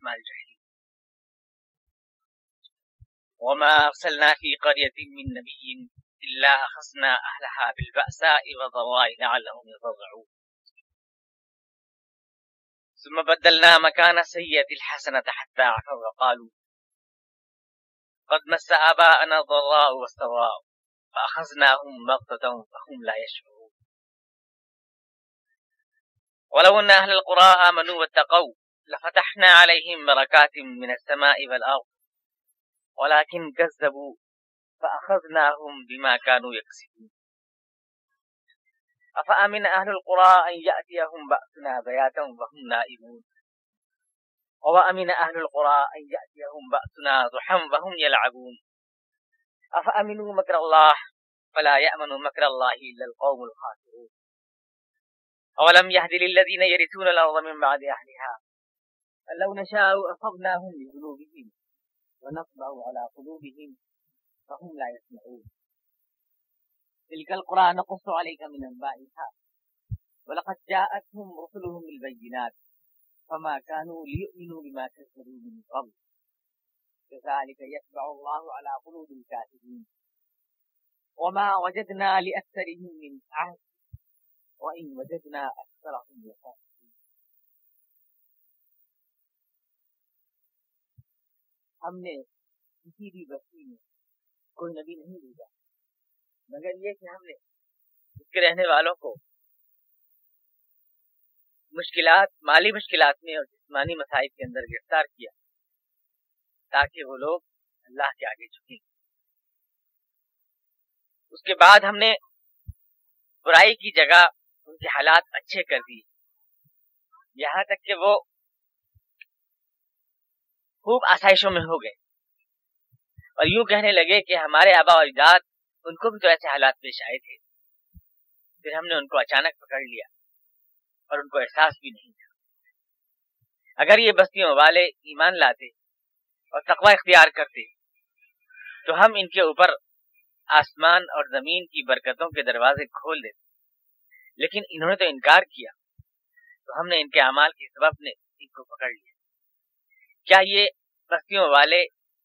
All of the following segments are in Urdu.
الرحمن الرحیم وما ارسلنا فی قریة من نبی الا اخذنا اهلها بالبأساء والضراء لعلهم يضرعون ثم بدلنا مكان السيئة الحسنة حتى عفوا وقالوا قد مس آباءنا الضراء والسراء فأخذناهم بغتة فهم لا يشعرون ولو ان اهل القرى آمنوا واتقوا لفتحنا عليهم بركات من السماء والارض ولكن كذبوا فاخذناهم بما كانوا يكسبون افامن اهل القرى ان ياتيهم باسنا بياتا وهم نائمون وامن اهل القرى ان ياتيهم باسنا ضحى وهم يلعبون افامنوا مكر الله فلا يامن مكر الله الا القوم الخاسرون اولم يهد للذين يرثون الارض من بعد اهلها لو نشاء اصبناهم بذنوبهم ونطبع على قلوبهم فهم لا يسمعون تلك القرى نقص عليك من انبائها ولقد جاءتهم رسلهم بالبينات فما كانوا ليؤمنوا بما كذبوا من قبل كذلك يتبع الله على قلوب الكافرين وما وجدنا لأكثرهم من عهد وإن وجدنا أكثرهم لفاسقين. ہم نے کسی بھی بستی میں کوئی نبی نہیں بھیجا مگر یہ کہ ہم نے اس کے رہنے والوں کو مشکلات، مالی مشکلات میں اور جسمانی مصائب کے اندر گرفتار کیا تاکہ وہ لوگ اللہ کے آگے جھکیں. اس کے بعد ہم نے برائی کی جگہ ان کے حالات اچھے کر دیے یہاں تک کہ وہ خوب آسائشوں میں ہو گئے اور یوں کہنے لگے کہ ہمارے آبا و اجداد ان کو بھی تو ایسے حالات پیش آئے تھے. پھر ہم نے ان کو اچانک پکڑ لیا اور ان کو احساس بھی نہیں تھا. اگر یہ بستیوں والے ایمان لاتے اور تقوی اختیار کرتے تو ہم ان کے اوپر آسمان اور زمین کی برکتوں کے دروازے کھول دیتے، لیکن انہوں نے تو انکار کیا تو ہم نے ان کے اعمال کے سبب نے ان کو پکڑ لیا. کیا یہ بستیوں والے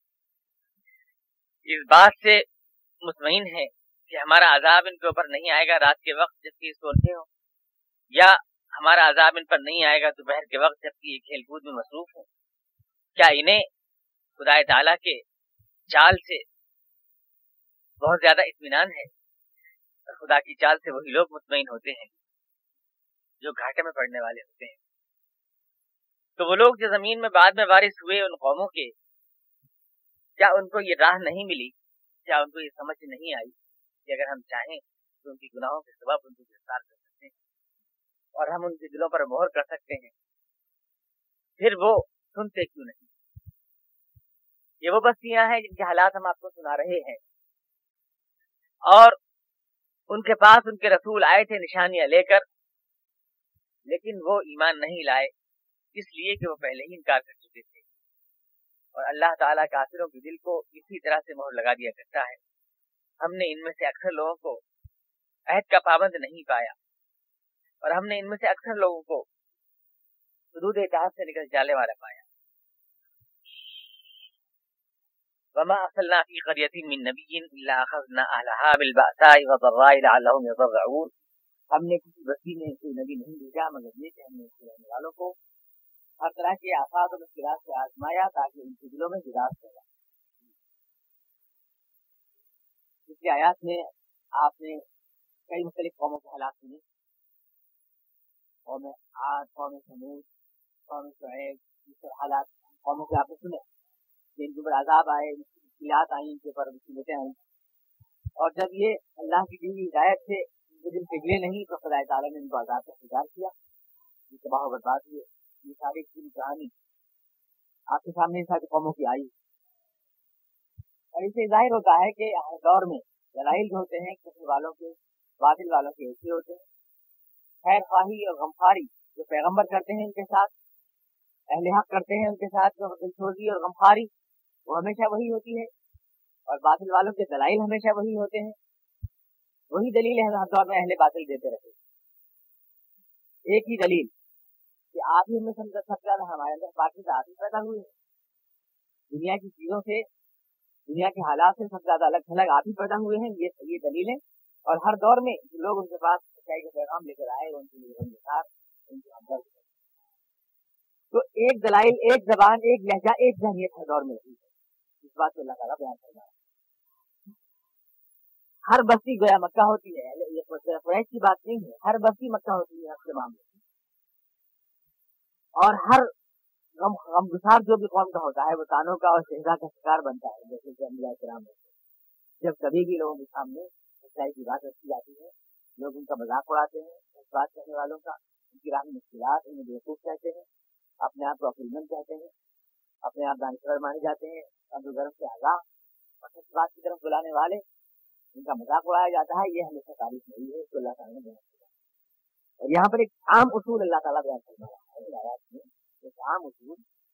اس بات سے مطمئن ہیں کہ ہمارا عذاب ان کے اوپر نہیں آئے گا رات کے وقت جبکہ سوتے ہوں، یا ہمارا عذاب ان پر نہیں آئے گا دوپہر کے وقت جبکہ یہ کھیل کود میں مصروف ہوں؟ کیا انہیں خدا تعالیٰ کے چال سے بہت زیادہ اطمینان ہے؟ اور خدا کی چال سے وہی لوگ مطمئن ہوتے ہیں جو گھاٹے میں پڑنے والے ہوتے ہیں. تو وہ لوگ جو زمین میں بعد میں وارث ہوئے ان قوموں کے، کیا ان کو یہ راہ نہیں ملی؟ کیا ان کو یہ سمجھ نہیں آئی کہ اگر ہم چاہیں تو ان کی گناہوں کے سبب ان کو گرفتار کر سکتے ہیں اور ہم ان کے دلوں پر مہر کر سکتے ہیں؟ پھر وہ سنتے کیوں نہیں؟ یہ وہ بستیاں ہیں جن کے حالات ہم آپ کو سنا رہے ہیں، اور ان کے پاس ان کے رسول آئے تھے نشانیاں لے کر، لیکن وہ ایمان نہیں لائے اس لیے کہ وہ پہلے ہی انکار کر چکے تھے. اور اللہ تعالیٰ کافروں کے دل کو اسی طرح سے مہر لگا دیا کرتا ہے. ہم نے ان میں سے اکثر لوگوں کو عہد کا پابند نہیں پایا اور ہم نے ان میں سے اکثر لوگوں کو حدود اطاعت سے نکل جانے والا پایا. وما ارسلنا فی قریۃ من نبی الا اخذنا اهلها بالبأساء والضراء لعلهم يضرعون. ہم نے کسی بستی میں کوئی نبی نہیں بھیجا مگر یہ کہ ہم نے اس کے رہنے والوں کو ہر طرح کے آفات اور مشکلات سے آزمایا تاکہ ان کے دلوں میں جداز پیدا. پچھلی آیات میں آپ نے کئی مختلف قوموں کے حالات سنے، قوم عاد، قوم ثمود، قوم شعیب، یہ حالات قوموں کے آپ نے سنے جن کے اوپر عذاب آئے، مشکلات آئیں، ان کے اوپر مصیبتیں آئیں. اور جب یہ اللہ کی دی ہدایت سے ان کے دل پگھلے نہیں تو خدا تعالیٰ نے ان کو عذاب کا انتظار کیا، یہ تباہ و برباد ہوئے. یہ ساری پوری کہانی آپ کے سامنے ان ساری قوموں کی آئی، اور اس سے ظاہر ہوتا ہے کہ ہر دور میں دلائل جو ہوتے ہیں کفر والوں کے، باطل والوں کے ایسے ہوتے ہیں. خیر خواہی اور غمخواری جو پیغمبر کرتے ہیں ان کے ساتھ، اہل حق کرتے ہیں ان کے ساتھ دلسوزی اور غمخواری، وہ ہمیشہ وہی ہوتی ہے، اور باطل والوں کے دلائل ہمیشہ وہی ہوتے ہیں. وہی دلیل ہے ہر دور میں اہل باطل دیتے رہے. ایک ہی دلیل کہ आप ही हमें सब ज्यादा हमारे अंदर पाकिज़ा आप ही पैदा हुए हैं, दुनिया की चीजों से, दुनिया के हालात से सबसे ज्यादा अलग थलग आप ही पैदा हुए हैं। ये दलील है। और हर दौर में जो लोग उनके पास सच्चाई का पैगाम लेकर आए उनके लिए उनके हमदर्द, तो एक दलाइल, एक जबान, एक लहजा, एक जहनियत हर दौर में रही है। इस बात को अल्लाह ताला बयान कर रहा है। हर बस्ती गोया मक्का होती है, ये कुरैश की बात नहीं है, हर बस्ती मक्का होती है हर मामले में। और हर गमगुसार जो भी कौम का होता है वो तानों का और शहजा का शिकार बनता है। जैसे कि अंबिया किराम जब कभी भी लोगों के सामने सच्चाई की बात रखी जाती है, लोग उनका मजाक उड़ाते हैं, इस बात करने वालों का, उनकी राह में मुश्किलात, उन्हें बेवकूफ कहते हैं, अपने आप को अक्लमंद कहते हैं, अपने आप दानिशवर माने जाते हैं, गर्म से आगाह और सच बात की तरफ बुलाने वाले, उनका मजाक उड़ाया जाता है। ये हमेशा तारीफ नहीं है, इसको अल्लाह ताला ने बयान किया। और यहाँ पर एक आम उसूल अल्लाह ताला बयान कर रहा है आयत में, एक आम उसूल,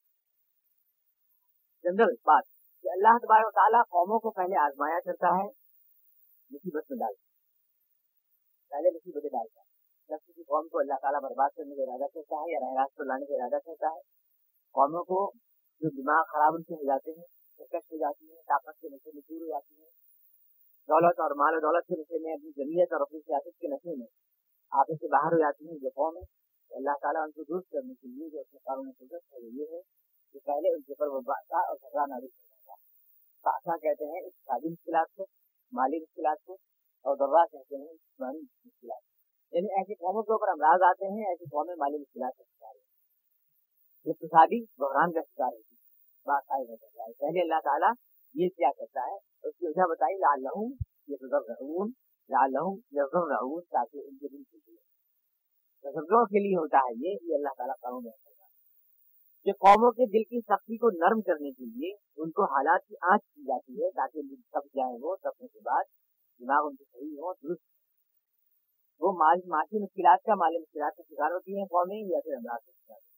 जनरल बात कि अल्लाह तबारक व तआला कौमों को पहले आजमाया करता है, मुसीबत में डालता है, पहले मुसीबतें डालता है। जब किसी कौम को अल्लाह ताला बर्बाद करने का इरादा करता है या राह रास्त पर लाने का इरादा करता है, कौमों को जो दिमाग खराब उनसे हो जाते हैं, शिकस्त हो जाती है, ताकत के नशे में चूर हो जाती है, दौलत और माल दौलत के नशे में, अपनी जमीयत और अपनी सियासत के नशे में आपस से बाहर हो जाती है जो कौम है, तो अल्लाह ताला उनको दुरुस्त करने के लिए जो अपने कानून कुदरत है ये है कि पहले उनके ऊपर वो बासा और झगड़ा नाजिल हो जाता है। बासा कहते हैं इक़्तिसादी मुश्किलात को, माली मुश्किलात को, और दर्रा कहते हैं जिस्मानी मुश्किलात। यानी ऐसी कौमों के ऊपर अमराज आते हैं, ऐसी कौमें माली मुश्किलात का शिकार होती है, इक़्तिसादी बहरान का शिकार होती है, बासा हो जाता है। पहले अल्लाह ताला ये क्या करता है, उसकी वजह बताई, लअल्लहुम यतज़क्करून, लअल्लहुम यज़क्करून, ताकि उनके दिल खुले। तज़क्कुर के लिए होता है ये अल्लाह ताला कानून है कि कौमों के दिल की सख्ती को नरम करने के लिए उनको हालात की आंच की जाती है, ताकि सब जाए वो सबने के बाद दिमाग उनके सही हो, दुरुस्त। वो माशी मुश्किलात का, माली मुश्किलात का शिकार होती है कौमें, या फिर अमराज का शिकार होती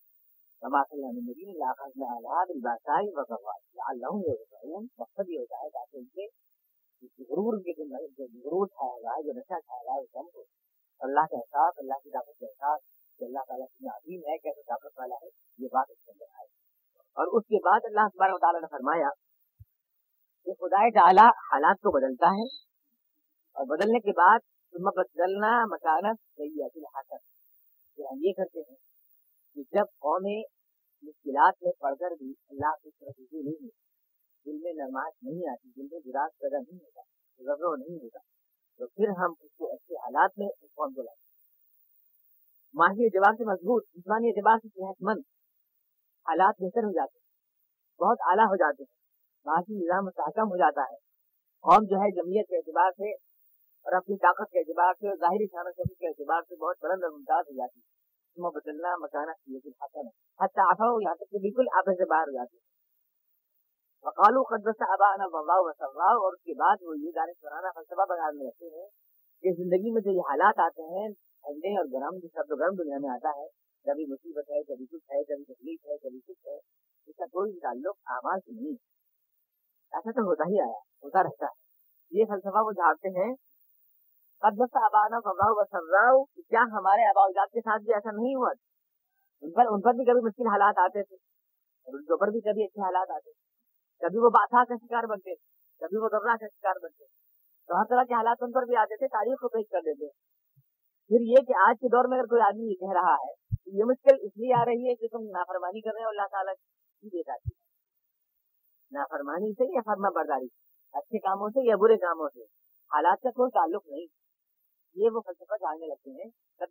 है। मकसद ये होता है ताकि उनके गुरूर के गुरूर छाया हुआ है, जो नशा छाया हुआ है उस कम को, अल्लाह का एहसास, अल्लाह की ताकत का एहसास कि अल्लाह ताला कितना अजीम है, कैसे ताकत वाला है, ये बात उसके अंदर आई। और उसके बाद अल्लाह सुब्हानहू व तआला ने फरमाया कि खुदाए ताला हालात को बदलता है, और बदलने के बाद तुम बदलना मकानत सय्यतिल हसन, हम ये करते हैं कि जब कौमें मुश्किलात में पड़कर भी अल्लाह की तरफ रुजू नहीं होती, दिल में नरमाश नहीं आती, दिल में विराज पैदा नहीं होता, गज़ब नहीं होता, तो फिर हम उसको अच्छे हालात में उस कौम को लाते हैं, माही एतबार से मजबूत, जिस्मानी एतबार से सेहतमंद, हालात बेहतर हो जाते हैं, बहुत आला हो जाते हैं, माशी निज़ाम मुस्तहकम हो जाता है। कौम जो है जमीयत के एतबार से और अपनी ताकत के एतबार से और ज़ाहिरी शान शौकत के एतबार से बहुत बुलंद और मुमताज हो जाती है। तुम बदलना मकाना हसन, हत्ता आफाओ, यहाँ तक कि बिल्कुल आपस से बाहर हो जाते हैं। वक़ालू क़द अबाना वल्लाहु वसल्लाहु, और उसके बाद वो ये दानिशवराना फलसफा बनाने लगते हैं कि जिंदगी में जो ये हालात आते हैं ठंडे और गर्म, जो शब्द गर्म दुनिया में आता है, कभी मुसीबत है, कभी कुछ है, कभी तकलीफ है, कभी कुछ है, इसका कोई ताल्लुक आमाल से नहीं, ऐसा तो होता ही आया, होता रहता है। ये फलसफा वो झाड़ते हैं क़द अबाना वल्लाहु वसल्लाहु, क्या हमारे आबाउजाद के साथ भी ऐसा नहीं हुआ? उन पर भी कभी मुश्किल हालात आते थे और उनके ऊपर भी कभी अच्छे हालात आते थे, कभी वो बादशाह का शिकार बनते थे, कभी वो दर्रा का शिकार बनते, तो हर तरह के हालात उन पर भी आते थे, तारीख को पेश कर देते। फिर ये कि आज के दौर में अगर कोई आदमी ये कह रहा है तो ये मुश्किल इसलिए आ रही है कि तुम नाफरमानी कर रहे हो अल्लाह ताला की बेताती, नाफरमानी से या फर्मा बरदारी, अच्छे कामों से या बुरे कामों से, हालात का कोई ताल्लुक नहीं। ये वो फलसफा जानने लगते हैं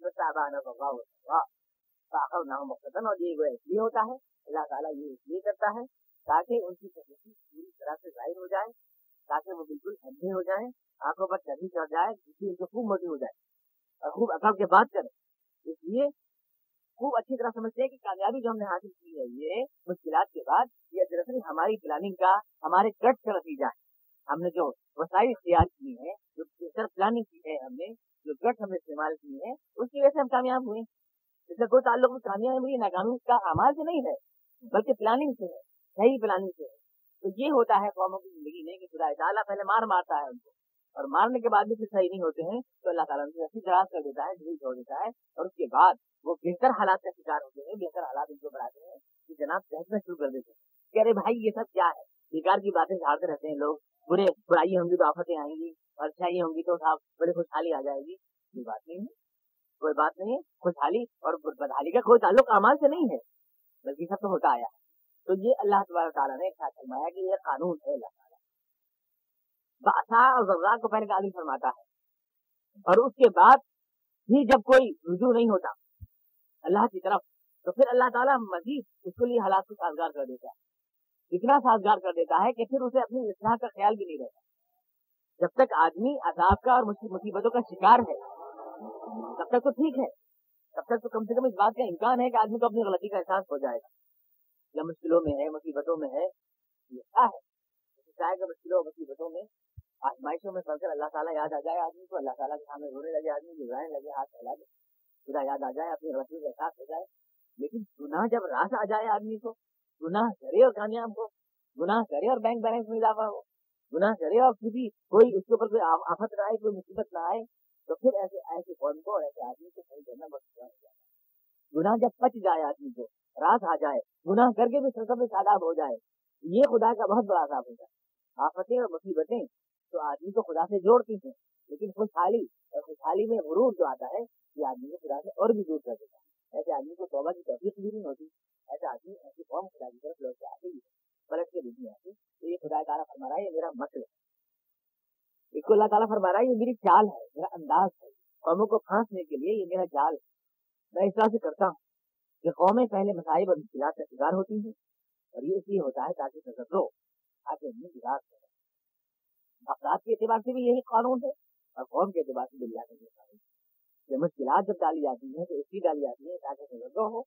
और ये वो इसलिए होता है, अल्लाह ताला ये इसलिए करता है ताकि उनकी प्रकृति पूरी तरह से जाहिर हो जाए, ताकि वो बिल्कुल अंधे हो जाए, आंखों पर चढ़ी चढ़ जाए, जिसकी उनको खूब मोटी हो जाए और खूब अकड़ के बात करें। इसलिए खूब अच्छी तरह समझते हैं कि कामयाबी जो हमने हासिल की है ये मुश्किलात के बाद, ये दरअसल हमारी प्लानिंग का, हमारे कट का नतीजा है। हमने जो वसाइल इख्तियार की है, जो बेहतर प्लानिंग की है, हमने जो गट हमने इस्तेमाल की है, उसकी वजह से हम कामयाब हुए। इसका कोई ताल्लुक कामयाबी नाकामी का अमाल से नहीं है, बल्कि प्लानिंग से है, सही प्लानिंग से है। तो ये होता है कौमों की जिंदगी में कि खुदा ताला पहले मारता है उनको, और मारने के बाद भी फिर सही नहीं होते हैं तो अल्लाह ताला उनको ऐसी दराज कर देता है, ढील छोड़ देता है, और उसके बाद وہ بہتر حالات کا شکار ہوتے ہیں, بہتر حالات ان کو بڑھاتے ہیں کہ جناب کہنا شروع کر دیتے ہیں کہ ارے بھائی یہ سب کیا ہے, بیکار کی باتیں جھاڑتے رہتے ہیں لوگ, برائی ہوں گی تو آفتیں آئیں گی, اور اچھائی ہوں گی تو صاحب بڑی خوشحالی آ جائے گی. یہ بات نہیں ہے, کوئی بات نہیں ہے. خوشحالی اور بدحالی کا کوئی تعلق اعمال سے نہیں ہے, بلکہ سب تو ہوتا آیا ہے. تو یہ اللہ تبارک تعالیٰ نے ایسا فرمایا کہ یہ قانون ہے. اللہ تعالیٰ باسا اور ذرات کو پہلے تعلیم فرماتا ہے, اور اس کے بعد بھی جب کوئی رجوع نہیں ہوتا اللہ کی طرف, تو پھر اللہ تعالیٰ مزید اس کے لیے حالات کو سازگار کر دیتا ہے. اتنا سازگار کر دیتا ہے کہ پھر اسے اپنی اصلاح کا خیال بھی نہیں رہتا. جب تک آدمی عذاب کا اور مصیبتوں کا شکار ہے تب تک تو ٹھیک ہے, تب تک تو کم سے کم اس بات کا امکان ہے کہ آدمی کو اپنی غلطی کا احساس ہو جائے گا. یا مشکلوں میں ہے, مصیبتوں میں ہے, یہ کیا ہے چاہے کہ مشکلوں مصیبتوں میں آزمائشوں میں پڑھ کر اللہ تعالیٰ یاد آ جائے آدمی کو, اللہ تعالیٰ کے سامنے رونے لگے آدمی, گزارنے لگے, ہاتھ پھیلا دے, خدا یاد آ جائے, اپنی غلطی کا احساس ہو جائے. لیکن گناہ جب راس آ جائے آدمی کو, گناہ کرے اور کامیاب ہو, گناہ کرے اور بینک بیلنس میں اضافہ ہو, گناہ کرے اور کسی کوئی اس کے اوپر کوئی آفت نہ آئے, کوئی مصیبت نہ آئے, تو پھر ایسے قوم کو اور ایسے آدمی کو صحیح کرنا بہت مشکل ہو جاتا ہے. گناہ جب پچ جائے آدمی کو, راس آ جائے, گناہ کر کے بھی سرکب میں شاداب ہو جائے, یہ خدا کا بہت بڑا عذاب ہوتا ہے. آفتیں اور مصیبتیں تو آدمی کو خدا سے جوڑتی ہیں, لیکن خوشحالی میں غرور جو آتا ہے یہ آدمی کو خدا سے اور بھی دور کر دیتا ہے. ایسے آدمی کو توبہ کی توفیق بھی نہیں ہوتی. ایسا آدمی ایسی قوم خدا کی طرف لوٹ کے آتی ہے, پلٹ کے بھی نہیں آتی. تو یہ خدا تعالیٰ فرما رہا ہے یہ میرا مسئلہ ہے, اس کو اللہ تعالیٰ فرما رہا ہے یہ میری چال ہے, میرا انداز ہے, قوموں کو پھانسنے کے لیے یہ میرا جال ہے. میں اس طرح سے کرتا ہوں کہ قومیں پہلے مصائب اور مشکلات کا شکار ہوتی ہیں, اور یہ اس لیے ہوتا ہے تاکہ تجربہ تاکہ ان میں گزار ہو. افراد کے اعتبار سے بھی یہی قانون ہے, اور قوم کے اعتبار سے بھی اللہ کا یہ قانون ہے. یہ مشکلات جب ڈالی جاتی ہیں تو اس لیے ڈالی جاتی ہیں تاکہ تجربہ ہو,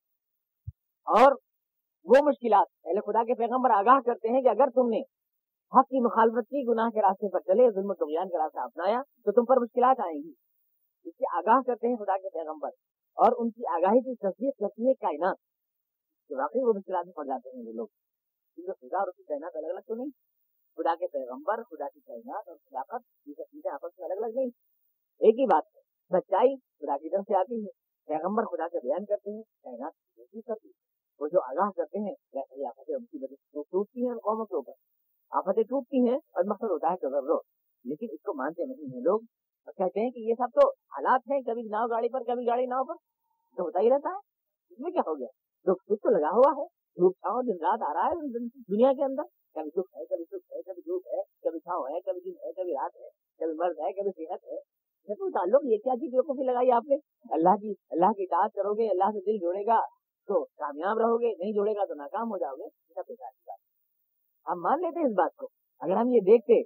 اور وہ مشکلات پہلے خدا کے پیغمبر آگاہ کرتے ہیں کہ اگر تم نے حق کی مخالفت کی, گناہ کے راستے پر چلے, ظلم و طغیان کا راستہ اپنایا, تو تم پر مشکلات آئیں گی. اس سے آگاہ کرتے ہیں خدا کے پیغمبر, اور ان کی آگاہی کی تصدیق کرتی ہے کائنات کہ واقعی وہ مشکلات میں پڑ جاتے ہیں. وہ لوگ خدا اور اس کی کائنات الگ الگ تو نہیں, خدا کے پیغمبر, خدا کی کائنات اور خلافت یہ سب چیزیں آپس میں الگ الگ نہیں, ایک ہی بات ہے. سچائی خدا کی طرف سے آتی ہے, پیغمبر خدا کا بیان کرتے ہیں, کائنات کی کرتی ہے. وہ جو آگاہ کرتے ہیں ویسے ہی آفتیں مصیبتیں ٹوٹتی ہیں قوموں کے اوپر, آفتیں ٹوٹتی ہیں, اور مقصد ہوتا ہے تجربہ. لیکن اس کو مانتے نہیں ہیں لوگ, اور کہتے ہیں کہ یہ سب تو حالات ہیں, کبھی ناؤ گاڑی پر, کبھی گاڑی ناؤ پر, تو ہوتا ہی رہتا ہے. اس میں کیا ہو گیا, دکھ تو لگا ہوا ہے, دھوپ چھاؤں دن رات آ رہا ہے دنیا کے اندر, کبھی دکھ ہے, کبھی سکھ ہے, کبھی دھوپ ہے, کبھی چھاؤں ہے, کبھی دن ہے, کبھی رات ہے, کبھی مرد ہے, کبھی صحت ہے. تو تعلق یہ کیا چیز بیوقوفی لگائی آپ نے, اللہ کی اطاعت کرو گے, اللہ سے دل جوڑے گا تو کامیاب رہو گے, نہیں جوڑے گا تو ناکام ہو جاؤ گے. سب بیکار کی بات. ہم مان لیتے ہیں اس بات کو. اگر ہم یہ دیکھتے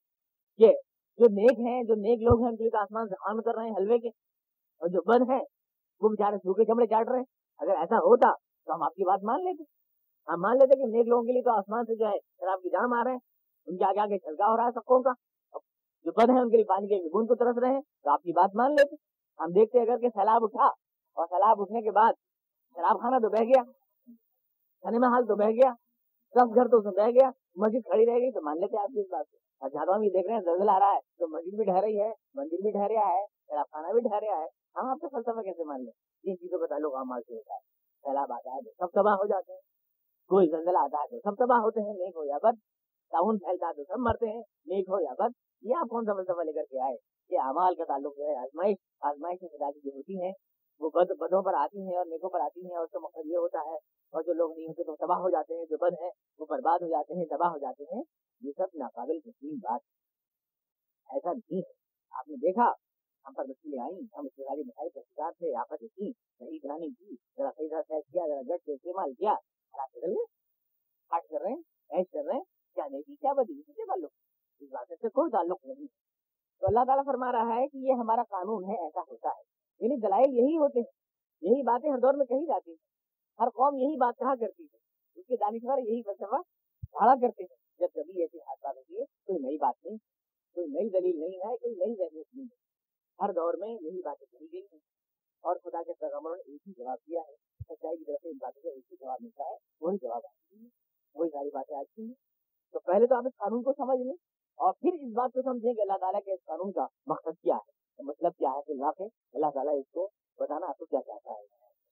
کہ جو نیک ہیں, جو نیک لوگ ہیں, ان کے لیے آسمان سے خوان کر رہے ہیں حلوے کے, اور جو بد ہیں وہ بیچارے سوکھے چمڑے چاٹ رہے ہیں, اگر ایسا ہوتا تو ہم آپ کی بات مان لیتے. ہم مان لیتے کہ نیک لوگوں کے لیے تو آسمان سے جو ہے شراب کی جام آ رہے ہیں, ان کے آگے آگے چھلکا ہو رہا ہے سکوں کا, جو بد ہیں ان کے لیے پانی کے بوند کو ترس رہے ہیں, تو آپ کی بات مان لیتے. ہم دیکھتے اگر کہ سیلاب اٹھا, اور سیلاب اٹھنے کے بعد شراب خانہ تو بہ گیا, سنیما ہال تو بہ گیا, سب گھر تو بہ گیا, مسجد کھڑی رہ گئی, تو مان لیتے آپ کی اس بات کو. اور جہاں ہم یہ دیکھ رہے ہیں زلزلہ آ رہا ہے تو مسجد بھی ڈھہ رہی ہے, مندر بھی ڈھہ رہا ہے, شراب خانہ بھی ڈھہ رہا ہے. ہم آپ کا فلسفہ کیسے مان لیں؟ جن چیزوں کا تعلق عام سے ہوتا ہے. سیلاب آتا ہے تو سب تباہ ہو جاتے ہیں, کوئی زلزلہ آتا ہے تو سب تباہ ہوتے ہیں, نیک ہو یا بد. تعاون پھیلتا ہے تو سب مرتے ہیں, نیک ہو یا بد. یہ آپ کون سا فلسفہ لے کر کے آئے؟ یہ اعمال کا تعلق جو ہے آزمائش میں خدا کی جو ہوتی ہیں وہ بدوں پر آتی ہیں اور نیکوں پر آتی ہیں, اور اس کا مقصد یہ ہوتا ہے, اور جو لوگ نہیں ہوتے تو تباہ ہو جاتے ہیں, جو بد ہیں وہ برباد ہو جاتے ہیں, تباہ ہو جاتے ہیں. یہ سب ناقابل یقین بات ایسا نہیں ہے. آپ نے دیکھا ہم پر مشکلیں آئیں, ہم اس ساری مسائل کا شکار تھے, آفت کی صحیح پلاننگ کی, ذرا صحیح طرح سیٹ کیا, ذرا جٹ سے استعمال کیا, بدل گئے, ہٹ کر رہے ہیں, ایش کر رہے ہیں, کیا نہیں کی کیا بدلی, کس سے تعلق, اس بات سے کوئی تعلق نہیں. تو اللہ تعالیٰ فرما رہا ہے کہ یہ ہمارا قانون ہے, ایسا ہوتا ہے. یعنی دلائل یہی ہوتے ہیں, یہی باتیں ہر دور میں کہی جاتی ہیں, ہر قوم یہی بات کہا کرتی ہے, اس کے دانشور یہی فلسفہ ڈھاڑا کرتے ہیں. جب کبھی ایسی حادثات ہوتی ہے کوئی نئی بات نہیں, کوئی نئی دلیل نہیں ہے, کوئی نئی ذہنیت نہیں ہے, ہر دور میں یہی باتیں کہی گئی ہیں, اور خدا کے پیغمبروں نے ایک ہی جواب دیا ہے. سچائی کی طرف سے ان باتوں کا ایک ہی جواب ملتا ہے, وہی جواب آتی ہے, وہی ساری باتیں آتی ہیں. تو پہلے تو آپ اس قانون کو سمجھ لیں, اور پھر اس بات کو سمجھیں کہ اللہ تعالیٰ کے اس قانون کا مقصد کیا ہے, مطلب کیا ہے. پھر واقع اللہ تعالیٰ اس کو بتانا آپ کو کیا چاہتا ہے.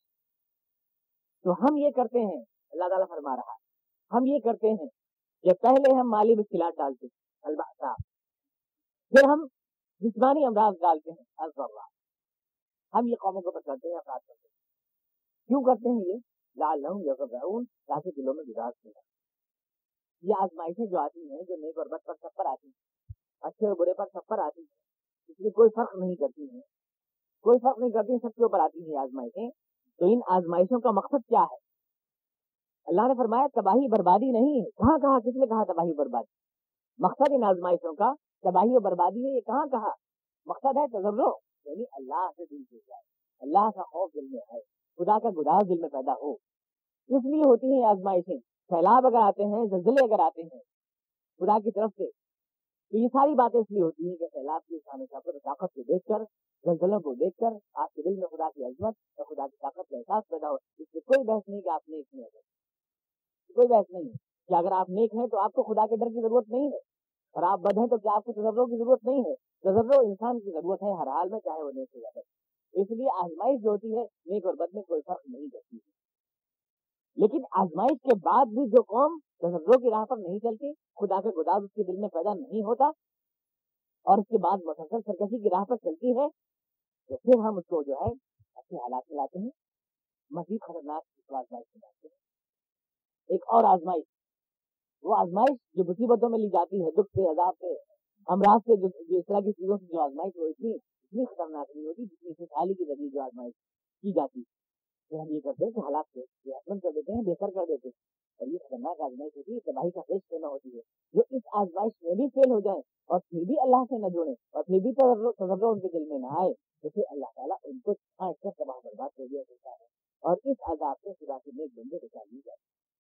تو ہم یہ کرتے ہیں، اللہ تعالیٰ فرما رہا ہے ہم یہ کرتے ہیں کہ پہلے ہم مالی مشکلات ڈالتے ہیں البتہ، پھر ہم جسمانی امراض ڈالتے ہیں البتہ، ہم یہ قوموں کو بچاتے ہیں، افراد کرتے ہیں۔ کیوں کرتے ہیں یہ؟ لعلہم یتضرعون، تاکہ دلوں میں گزار ہو۔ یہ آزمائشیں جو آتی ہیں، جو نیک اور بد پر سب پر آتی ہیں، اچھے اور برے پر سب پر آتی ہیں، اس لیے کوئی فرق نہیں کرتی ہیں، کوئی فرق نہیں کرتی ہیں، سب کے اوپر آتی ہیں آزمائشیں۔ تو ان آزمائشوں کا مقصد کیا ہے؟ اللہ نے فرمایا تباہی بربادی نہیں ہے۔ کہاں کہا؟ کس نے کہا تباہی بربادی؟ مقصد ان آزمائشوں کا تباہی اور بربادی ہے، یہ کہاں کہا؟ مقصد ہے تضرع، یعنی اللہ سے دل جڑ جائے، اللہ کا خوف دل میں ہے، خدا کا گداز دل میں پیدا ہو۔ اس لیے ہوتی ہیں آزمائشیں، سیلاب اگر آتے ہیں، زلزلے اگر آتے ہیں خدا کی طرف سے، تو یہ ساری باتیں اس لیے ہوتی ہیں کہ سیلاب کی طاقت کو دیکھ کر، زلزلوں کو دیکھ کر آپ کے دل میں خدا کی عظمت اور خدا کی طاقت کا احساس پیدا ہو۔ اس سے کوئی بحث نہیں کہ آپ نیک نہیں ہیں، کوئی بحث نہیں ہے کہ اگر آپ نیک ہیں تو آپ کو خدا کے ڈر کی ضرورت نہیں ہے، اور آپ بد ہیں تو کیا آپ کو تضرع کی ضرورت نہیں ہے؟ تضرع انسان کی ضرورت ہے ہر حال میں، چاہے وہ نیک ہو یا بد۔ اس لیے آزمائش جو ہوتی ہے نیک اور بد میں کوئی فرق نہیں کرتی ہے۔ لیکن آزمائش کے بعد بھی جو قوم تضرع کی راہ پر نہیں چلتی، خدا کے گداز اس کے دل میں پیدا نہیں ہوتا، اور اس کے بعد مسلسل سرکشی کی راہ پر چلتی ہے، تو پھر ہم اس کو جو ہے اچھے حالات میں لاتے ہیں، مزید خطرناک آزمائش میں لاتے ہیں۔ ایک اور آزمائش، وہ آزمائش جو مصیبتوں میں لی جاتی ہے، دکھ سے، عذاب سے، امراض سے، جو اس طرح کی چیزوں سے جو آزمائش وہ اتنی خطرناک نہیں ہوتی جتنی خوشحالی کے ذریعے جو آزمائش کی جاتی ہے۔ تو ہم یہ کرتے ہیں کہ حالات کو صحت کر دیتے ہیں، بہتر کر دیتے ہیں، اور یہ خطرناک آزمائش ہوتی ہے، تباہی کا پیش کرنا ہوتی ہے۔ جو اس آزمائش میں بھی فیل ہو جائیں اور پھر بھی اللہ سے نہ جوڑیں اور پھر بھی تضرع ان کے دل میں نہ آئے، تو پھر اللہ تعالیٰ ان کو چھانٹ کر تباہ برباد کر دیا کرتا ہے، اور اس عذاب سے خدا کے نیک بندے بچا لیے جاتے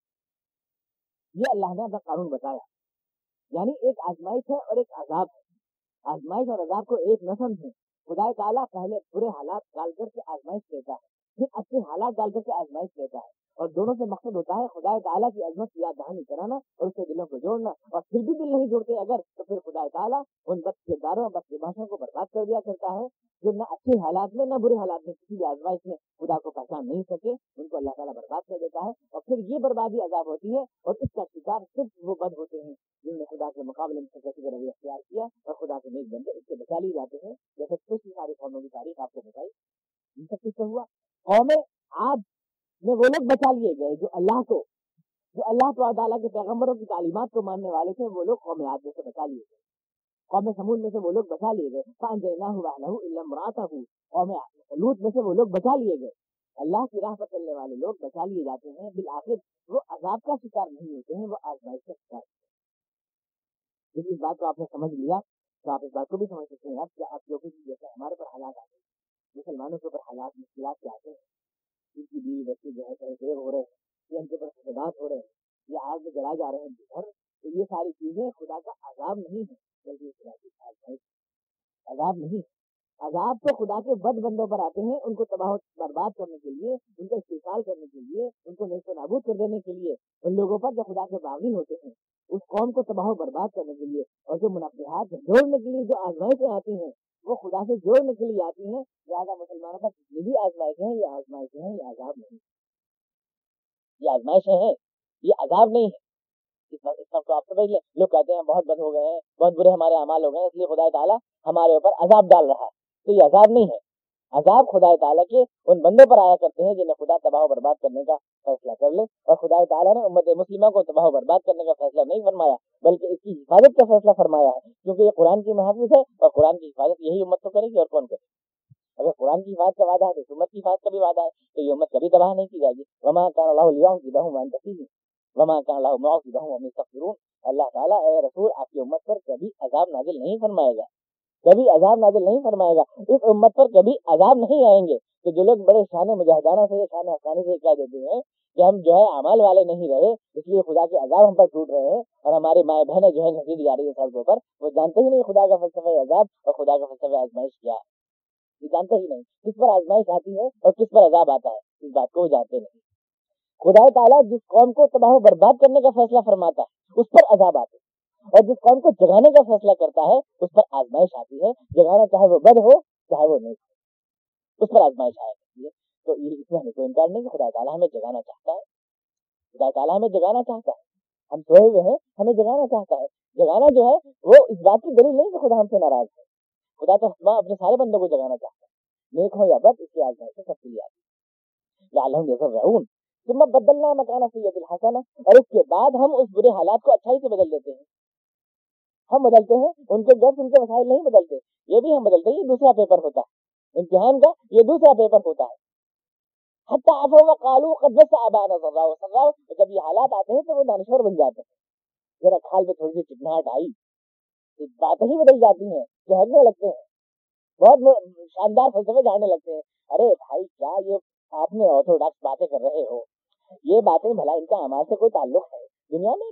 ہیں۔ یہ اللہ نے اپنا قانون بتایا، یعنی ایک آزمائش ہے اور ایک عذاب ہے۔ آزمائش اور عذاب کو ایک نہ سمجھیں۔ خدا تعالیٰ پہلے برے حالات ڈال کر کے آزمائش لیتا ہے، پھر اچھے حالات ڈال کر کے آزمائش لیتا ہے، اور دونوں سے مقصد ہوتا ہے خدا تعالیٰ کی عظمت کی یاد دہانی کرانا اور اس کے دلوں کو جوڑنا۔ اور پھر بھی دل نہیں جوڑتے اگر، تو پھر خدا تعالیٰ ان بد کرداروں اور بد لباسوں کو برباد کر دیا کرتا ہے، جو نہ اچھے حالات میں نہ برے حالات میں کسی بھی آزمائش میں خدا کو پہچان نہیں سکے، ان کو اللہ تعالیٰ برباد کر دیتا ہے، اور پھر یہ بربادی عذاب ہوتی ہے، اور اس کا شکار صرف وہ بد ہوتے ہیں جنہوں نے خدا کے مقابلے میں سرکشی کا رویہ اختیار کیا، اور خدا کے نیک بندے اس سے بچا لیے جاتے ہیں۔ جیسے پچھلی ساری قوموں کی تاریخ آپ کو بتائی، ان سب کچھ ہوا۔ قومیں عاد میں وہ لوگ بچا لیے گئے جو اللہ تعالیٰ کے پیغمبروں کی تعلیمات کو ماننے والے تھے، وہ لوگ قوم عاد میں سے بچا لیے گئے، قوم سمود میں سے وہ لوگ بچا لیے گئے، فَأَنجَيْنَاهُ وَأَهْلَهُ إِلَّا امْرَأَتَهُ، قوم لوط میں سے وہ لوگ بچا لیے گئے۔ اللہ کی راہ پر چلنے والے لوگ بچا لیے جاتے ہیں، بالآخر وہ عذاب کا شکار نہیں ہوتے ہیں، وہ آزمائش کا شکار ہوتے ہیں۔ جب اس بات کو آپ نے سمجھ لیا تو آپ اس بات کو بھی سمجھ سکتے ہیں کہ آپ جو کچھ جیسے ہمارے پر حالات آتے ہیں، مسلمانوں کے اوپر حالات مشکلات کے آتے ہیں، ان کی بیوی بچے جو ہے تحقیر ہو رہے ہیں، یا ان کے اوپر فسادات ہو رہے ہیں، یا آگ میں جلائے جا رہے ہیں گھر، تو یہ ساری چیزیں خدا کا عذاب نہیں ہے، بلکہ خدا کی آزمائش عذاب نہیں ہے۔ عذاب تو خدا کے بد بندوں پر آتے ہیں، ان کو تباہ و برباد کرنے کے لیے، ان کا استحصال کرنے کے لیے، ان کو نیست و نابود کر دینے کے لیے، ان لوگوں پر جو خدا کے باغی ہوتے ہیں، اس قوم کو تباہ و برباد کرنے کے لیے، اور جو منافعات جوڑنے کے لیے جو آزمائشیں آتی ہیں وہ خدا سے جوڑنے کے لیے آتی ہیں۔ لہٰذا مسلمانوں پر جتنی بھی آزمائشیں ہیں، یہ آزمائشیں ہیں، یہ عذاب نہیں، یہ آزمائشیں ہیں، یہ عذاب نہیں ہے۔ اس وقت آپ سمجھ لیں، لوگ کہتے ہیں بہت بد ہو گئے ہیں، بہت برے ہمارے اعمال ہو گئے ہیں، اس لیے خدا تعالیٰ ہمارے اوپر عذاب ڈال رہا ہے، تو یہ عذاب نہیں ہے۔ عذاب خدا تعالیٰ کے ان بندوں پر آیا کرتے ہیں جنہیں خدا تباہ و برباد کرنے کا فیصلہ کر لے، اور خدا تعالیٰ نے امت مسلمہ کو تباہ و برباد کرنے کا فیصلہ نہیں فرمایا، بلکہ اس کی حفاظت کا فیصلہ فرمایا ہے، کیونکہ یہ قرآن کی محافظ ہے، اور قرآن کی حفاظت یہی امت تو کرے گی، اور کون کرے گی؟ اگر قرآن کی حفاظت کا وعدہ ہے تو امت کی حفاظت کا بھی وعدہ ہے، تو یہ امت کبھی تباہ نہیں کی جائے گی۔ وما كان الله ليعذبهم وانت فيهم وما كان الله معذبهم وهم يستغفرون۔ اللہ تعالیٰ اے رسول آپ کی امت پر کبھی عذاب نازل نہیں فرمائے گا، کبھی عذاب نازل نہیں فرمائے گا، اس امت پر کبھی عذاب نہیں آئیں گے۔ تو جو لوگ بڑے شان مجاہدانہ سے، شان افغانی سے کہہ دیتے ہیں کہ ہم جو ہے اعمال والے نہیں رہے، اس لیے خدا کے عذاب ہم پر ٹوٹ رہے ہیں، اور ہماری مائیں بہنیں جو ہے گھسیٹ جا رہی ہے سڑکوں پر، وہ جانتے ہی نہیں خدا کا فلسفہ عذاب اور خدا کا فلسفہ آزمائش کیا ہے، یہ جانتے ہی نہیں کس پر آزمائش آتی ہے اور کس پر عذاب آتا ہے، اس بات کو وہ جانتے نہیں۔ خدا تعالیٰ جس قوم کو تباہ و برباد کرنے کا فیصلہ فرماتا ہے اس پر عذاب آتے ہیں، اور جس قوم کو جگانے کا فیصلہ کرتا ہے اس پر آزمائش آتی ہے، جگانا چاہے وہ بد ہو چاہے وہ نیک ہو، اس پر آزمائش آیا کرتی ہے۔ تو اس میں ہمیں کوئی انکار نہیں کہ خدا تعالیٰ ہمیں جگانا چاہتا ہے. خدا تعالیٰ ہمیں جگانا چاہتا ہے. ہم سوئے ہوئے ہیں, ہمیں جگانا چاہتا ہے. جگانا جو ہے وہ اس بات کی دلیل نہیں کہ خدا ہم سے ناراض ہے. خدا تو اپنے سارے بندوں کو جگانا چاہتا ہے, نیک ہو یا بد, اس کی آزمائش سے سب کے لیے آتی ہے. لعلہم یضرعون ثم بدلنا مکان السیئۃ الحسنہ, اور اس کے بعد ہم اس برے حالات کو اچھائی سے بدل دیتے ہیں. ہم بدلتے ہیں, ان کے گرد ان کے وسائل نہیں بدلتے, یہ بھی ہم بدلتے ہیں. یہ دوسرا پیپر ہوتا ہے امتحان کا, یہ دوسرا پیپر ہوتا ہے. حتی عفوا وقالوا قد مس آباءنا ضراء وسراء, جب یہ حالات آتے ہیں تو وہ دانشور بن جاتے ہیں. ذرا کھال پہ تھوڑی سی چکناہٹ آئی تو باتیں ہی بدل جاتی ہیں, چہکنے لگتے ہیں, بہت شاندار فلسفے جاننے لگتے ہیں. ارے بھائی کیا یہ آپ نے آرتھوڈاکس باتیں کر رہے ہو, یہ باتیں بھلا ان کا اعمال سے کوئی تعلق ہے؟ دنیا میں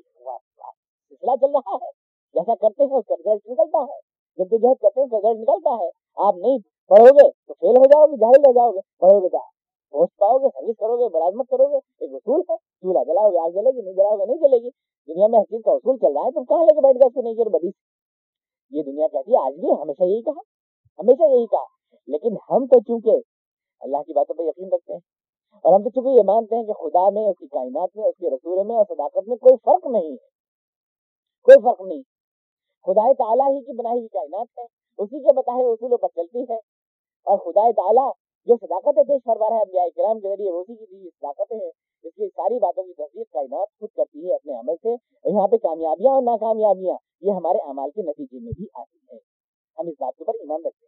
سلسلہ چل رہا ہے, جیسا کرتے ہیں اس کا رزلٹ نکلتا ہے, جدوجہد کرتے ہیں اس کا رزلٹ نکلتا ہے. آپ نہیں پڑھو گے تو فیل ہو جاؤ گے, جاہل رہ جاؤ گے. پڑھو گے تو پوسٹ پاؤ گے, سروس کرو گے, ملازمت کرو گے. ایک اصول ہے, چولہا جلاؤ گے آگ جلے گی, نہیں جلاؤ گے نہیں جلے گی. دنیا میں ہر چیز کا اصول چل رہا ہے, تم کہاں لے کے بیٹھ گئے اس کو نہیں کر بدی. یہ دنیا کہتی ہے, آج بھی ہمیشہ یہی کہا, ہمیشہ یہی کہا. لیکن ہم تو چونکہ اللہ کی باتوں پہ یقین رکھتے ہیں, اور ہم تو چونکہ یہ مانتے ہیں کہ خدا میں, اس کی کائنات میں, اس کے رسول میں اور صداقت میں کوئی فرق نہیں ہے, کوئی فرق نہیں. خدا تعالیٰ ہی کی بنائی ہوئی کائنات ہے, اسی کے بتائے اصولوں پر چلتی ہے. اور خدا تعالیٰ جو صداقتیں پیش فرما رہا ہے انبیاء کرام کے ذریعے, اسی کی دی صداقتیں ہیں. اس لیے ساری باتوں کی تصدیق کائنات خود کرتی ہے اپنے عمل سے. اور یہاں پہ کامیابیاں اور ناکامیابیاں یہ ہمارے اعمال کے نتیجے میں بھی آتی ہیں. ہم اس بات کے اوپر ایمان رکھتے ہیں,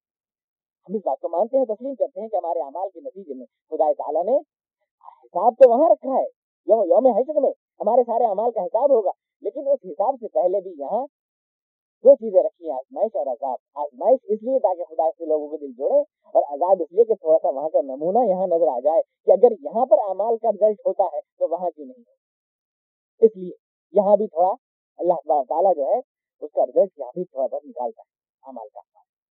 ہم اس بات کو مانتے ہیں, تسلیم کرتے ہیں کہ ہمارے اعمال کے نتیجے میں خدا تعالیٰ نے حساب تو وہاں رکھا ہے, یوم حشر میں ہمارے سارے اعمال کا حساب ہوگا. لیکن اس حساب سے پہلے بھی یہاں دو چیزیں رکھی ہیں, آزمائش اور عذاب. آزمائش اس لیے تاکہ خدا سے لوگوں کے دل جوڑے, اور عذاب اس لیے کہ تھوڑا سا وہاں کا نمونہ یہاں نظر آ جائے کہ اگر یہاں پر اعمال کا رزلٹ ہوتا ہے تو وہاں کیوں نہیں ہے. اس لیے یہاں بھی تھوڑا اللہ تعالیٰ جو ہے اس کا رزلٹ یہاں بھی تھوڑا بہت نکالتا ہے اعمال کا.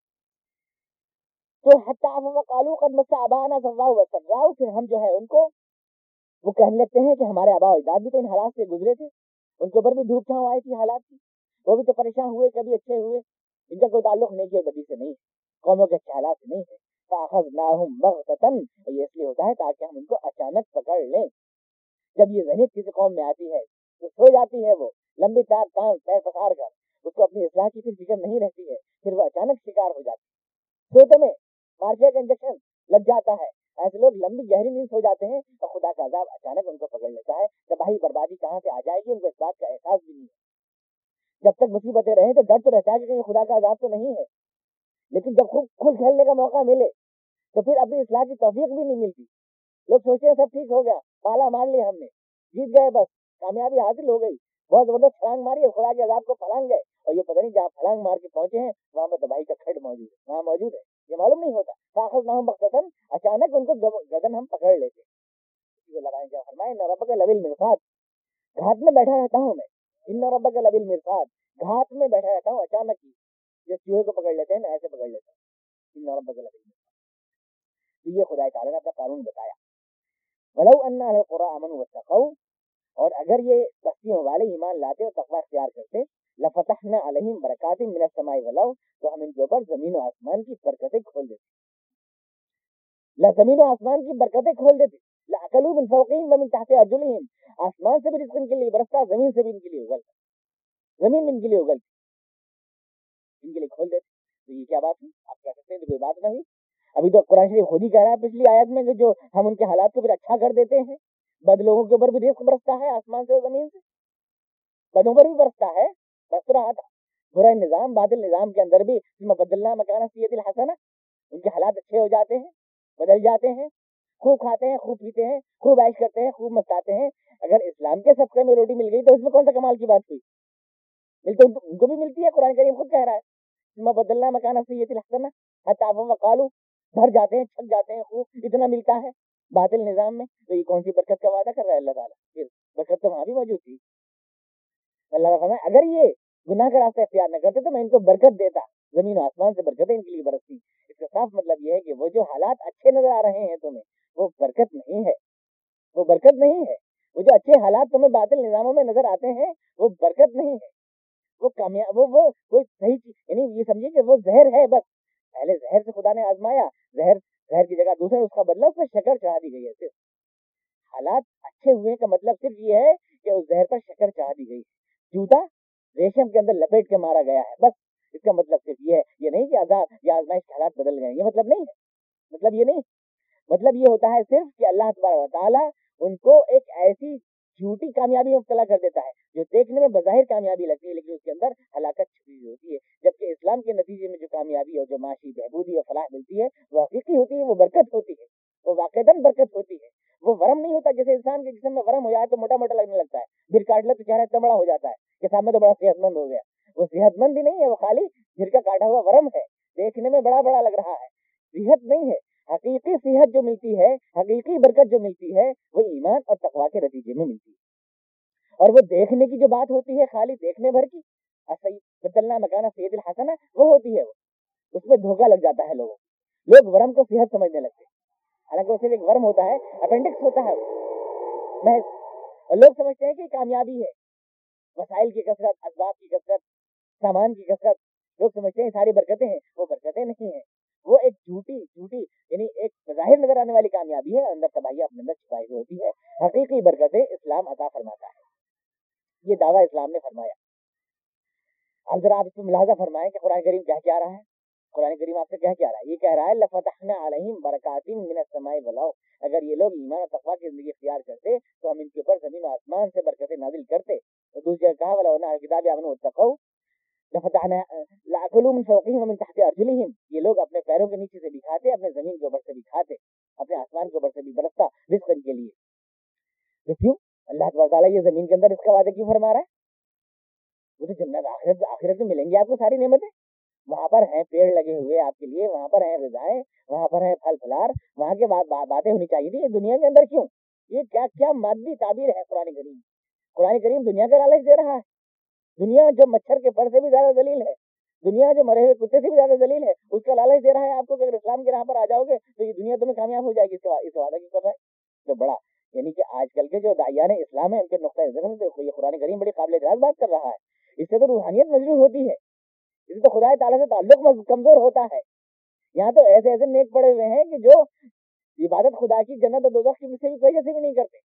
تو حتی عفوا وقالوا قد مس آباءنا ضراء وسراء, پھر ہم جو ہے ان کو وہ کہنے لگتے ہیں کہ ہمارے آباء و اجداد بھی تو ان حالات سے گزرے تھے, ان کے اوپر بھی دھوپ چھاؤں آئی تھی حالات کی, وہ بھی تو پریشان ہوئے, کبھی اچھے ہوئے. ان کا کوئی تعلق نیکی اور بدی سے نہیں ہے, قوموں کے اچھے حالات سے نہیں ہے. فأخذناهم بغتة, اور یہ اس لیے ہوتا ہے تاکہ ہم ان کو اچانک پکڑ لیں. جب یہ ذہنیت کسی قوم میں آتی ہے تو سو جاتی ہے, وہ لمبی تار کان پیر پسار کر, اس کو اپنی اصلاح کی پھر فکر نہیں رہتی ہے, پھر وہ اچانک شکار ہو جاتی ہے. سوتے میں مارچیا کا انجیکشن لگ جاتا ہے, ایسے لوگ لمبی گہری نیند سو جاتے ہیں اور خدا کا عذاب اچانک ان کو پکڑ لیتا ہے. تباہی بربادی کہاں سے آ جائے گی ان کو اس بات کا احساس بھی نہیں ہے. جب تک مصیبتیں رہیں تو ڈر تو رہتا ہے کہ کہیں خدا کا عذاب تو نہیں ہے, لیکن جب خوب کھل کھیلنے کا موقع ملے تو پھر اپنی اصلاح کی توفیق بھی نہیں ملتی. لوگ سوچتے ہیں سب ٹھیک ہو گیا, پالا مار لیا ہم نے, جیت گئے, بس کامیابی حاصل ہو گئی, بہت زبردست چھلانگ ماری اور خدا کے عذاب کو پھلانگ گئے, اور یہ پتہ نہیں جہاں پھلانگ مار کے پہنچے ہیں وہاں پر تباہی کا کھڈ موجود ہے, وہاں موجود ہے, یہ معلوم نہیں ہوتا. فأخذناهم بغتة, اچانک ان کو گردن ہم پکڑ لیتے. اسی کو لگائیں کیا فرمائے, ان ربک لبالمرصاد, گھاٹ میں بیٹھا رہتا ہوں میں, ان ربک لبالمرصاد, گھاٹ میں بیٹھا رہتا ہوں اچانک ہی, جو چوہے کو پکڑ لیتے ہیں نا ایسے پکڑ لیتے ہیں. ان ربک لبالمرصاد, تو یہ خدا تعالیٰ نے اپنا قانون بتایا. ولو ان اهل القرى امنوا واتقوا, اور اگر یہ بستیوں والے ایمان لاتے اور تقوی اختیار کرتے, لفتحنا علیہم برکات من السماء والارض, تو ہم ان کے اوپر زمین و آسمان کی برکتیں کھول دیتے, زمین و آسمان کی برکتیں کھول دیتے. لأکلوا من فوقہم ومن تحت ارجلہم, آسمان سے بھی رزق ان کے لیے برستا, زمین سے بھی ان کے لیے اگلتا, زمین میں ان کے لیے اگلتی, ان کے لیے کھول دیتے. تو یہ کیا بات ہے, آپ کہہ سکتے ہیں کوئی بات نہیں. ابھی تو قرآن شریف خود ہی کہہ رہا ہے پچھلی آیت میں کہ جو ہم ان کے حالات کو پھر اچھا کر دیتے ہیں. بد لوگوں کے اوپر بھی رزق برستا ہے آسمان سے اور زمین سے, بدوں پر بھی برستا ہے, برس رہا تھا. برا نظام, باطل نظام کے اندر بھی ثم بدلنا مکان السیئۃ الحسنہ, ان کے حالات اچھے ہو جاتے ہیں, بدل جاتے ہیں, خوب کھاتے ہیں, خوب پیتے ہیں, خوب عیش کرتے ہیں, خوب مستاتے ہیں. اگر اسلام کے صدقے میں روٹی مل گئی تو اس میں کون سا کمال کی بات ہوئی, ملتے ان کو بھی ملتی ہے. قرآن کریم خود کہہ رہا ہے ثم بدلنا مکان السیئۃ الحسنہ حتی عفوا وقالوا, بھر جاتے ہیں, چھک جاتے ہیں, خوب اتنا ملتا ہے باطل نظام میں. تو یہ کون سی برکت کا وعدہ کر رہا ہے اللہ تعالیٰ, پھر برکت تو وہاں بھی موجود تھی. اللہ تعالیٰ فرمائے اگر یہ گناہ کا راستہ اختیار نہ کرتے تو میں ان کو برکت دیتا, زمین و آسمان سے برکتیں ان کے لیے برستی. اس کا صاف مطلب یہ ہے کہ وہ جو حالات اچھے نظر آ رہے ہیں تمہیں, وہ برکت نہیں ہے, وہ برکت نہیں ہے. وہ جو اچھے حالات تمہیں باطل نظاموں میں نظر آتے ہیں وہ برکت نہیں ہے, وہ کامیاب, وہ کوئی صحیح چیز, یعنی یہ سمجھیے کہ وہ زہر ہے بس. پہلے زہر سے خدا نے آزمایا, زہر زہر کی جگہ دوسرا اس کا بدلہ اس میں شکر چڑھا دی گئی ہے. صرف حالات اچھے ہوئے کا مطلب صرف یہ ہے کہ اس زہر پر شکر چڑھا دی گئی. جوتا ریشم کے اندر لپیٹ کے مارا گیا ہے، بس اس کا مطلب صرف یہ ہے. یہ نہیں کہ عذاب یا آزمائش کے حالات بدل گئے، یہ مطلب نہیں ہے. مطلب یہ نہیں، مطلب یہ ہوتا ہے صرف کہ اللہ تبارک و تعالیٰ ان کو ایک ایسی جھوٹی کامیابی میں مبتلا کر دیتا ہے جو دیکھنے میں بظاہر کامیابی لگتی ہے لیکن اس کے اندر ہلاکت چھپی ہوئی ہوتی ہے. جبکہ اسلام کے نتیجے میں جو کامیابی اور جو معاشی بہبودی اور فلاح ملتی ہے وہ حقیقی ہوتی ہے، وہ برکت ہوتی ہے، وہ واقعتاً برکت ہوتی ہے. وہ ورم نہیں ہوتا. جیسے انسان کے جسم میں ورم ہو جائے تو موٹا موٹا لگنے لگتا ہے، پھر کاٹ لے تو چہرہ اتنا بڑا ہو جاتا ہے کہ سامنے تو بڑا صحت مند ہو گیا. وہ صحت مند ہی نہیں ہے، وہ خالی پھر کا کاٹا ہوا ورم ہے، دیکھنے میں بڑا بڑا لگ رہا ہے، صحت نہیں ہے. حقیقی صحت جو ملتی ہے، حقیقی برکت جو ملتی ہے وہ ایمان اور تقویٰ کے نتیجے میں ملتی ہے. اور وہ دیکھنے کی جو بات ہوتی ہے خالی دیکھنے بھر کی، بدلنا مکانہ سید الحسنہ، وہ ہوتی ہے، وہ اس میں دھوکہ لگ جاتا ہے لوگوں. لوگ ورم کو صحت سمجھنے لگتے ہیں، حالانکہ وہ صرف ایک ورم ہوتا ہے، اپینڈکس ہوتا ہے محض. اور لوگ سمجھتے ہیں کہ کامیابی ہے، وسائل کی کثرت، اسباب کی کثرت، سامان کی کثرت. لوگ سمجھتے ہیں ساری برکتیں ہیں، وہ برکتیں نہیں ہیں. وہ ایک جھوٹی یعنی ایک ظاہر نظر آنے والی کامیابی ہے، اندر تباہی اپنے اندر چھپائی ہوئی ہوتی ہے. حقیقی برکتیں اسلام عطا فرماتا ہے، یہ دعویٰ اسلام نے فرمایا. اب ذرا آپ اس کو ملاحظہ فرمائیں کہ قرآن کریم کیا رہا ہے. قرآن کریم آپ سے کیا رہا ہے؟ یہ کہہ رہا ہے لَفَتَحْنَا عَلَيْهِمْ بَرَكَاتٍ مِّنَ السَّمَاءِ وَالْأَرْضِ. اگر یہ لوگ ایمان اور تقویٰ کی زندگی اختیار کرتے تو ہم ان کے اوپر زمین و آسمان سے برکتیں نازل کرتے. تو دوسری جگہ کہا وَلَوْ أَنَّ أَهْلَ الْكِتَابِ آمَنُوا وَاتَّقَوْا لَفَتَحْنَا لَأَكَلُوا مِن فَوْقِهِمْ وَمِن تَحْتِ أَرْجُلِهِمْ. یہ لوگ اپنے پیروں کے نیچے سے بھی کھاتے، اپنے زمین کے اوپر سے بھی کھاتے، اپنے آسمان کے اوپر سے بھی برستا رزق کے لیے. تو کیوں اللہ تبارک و تعالیٰ یہ زمین کے اندر اس کا وعدہ کیوں فرما رہا ہے؟ وہ تو جنت آخرت میں ملیں گی آپ کو ساری نعمتیں. وہاں پر ہیں پیڑ لگے ہوئے آپ کے لیے، وہاں پر ہیں غذائیں، وہاں پر ہیں پھل پھلار، وہاں کے باتیں ہونی چاہیے تھی. دنیا کے اندر کیوں؟ یہ کیا مادی تعبیر ہے قرآن کریم. قرآن کریم دنیا کا لالچ دے رہا ہے. دنیا جو مچھر کے پر سے بھی زیادہ ذلیل ہے، دنیا جو مرے ہوئے کتے سے بھی زیادہ ذلیل ہے، اس کا لالچ دے رہا ہے آپ کو کہ اگر اسلام کے راہ پر آ جاؤ گے تو یہ دنیا تمہیں کامیاب ہو جائے گی. اس وعدہ کی پتہ ہے تو بڑا، یعنی کہ آج کل کے جو داعیان اسلام ہیں ان کے نقطۂ نظر سے یہ قرآن کریم بڑی قابل اعتراض بات کر رہا ہے. اس سے تو روحانیت مجروح ہوتی ہے، اس سے تو خدا تعالیٰ سے تعلق کمزور ہوتا ہے. یہاں تو ایسے نیک پڑے ہوئے ہیں کہ جو عبادت خدا کی جنت اور دوزخ کی سے بھی کوئی جیسے بھی نہیں کرتے.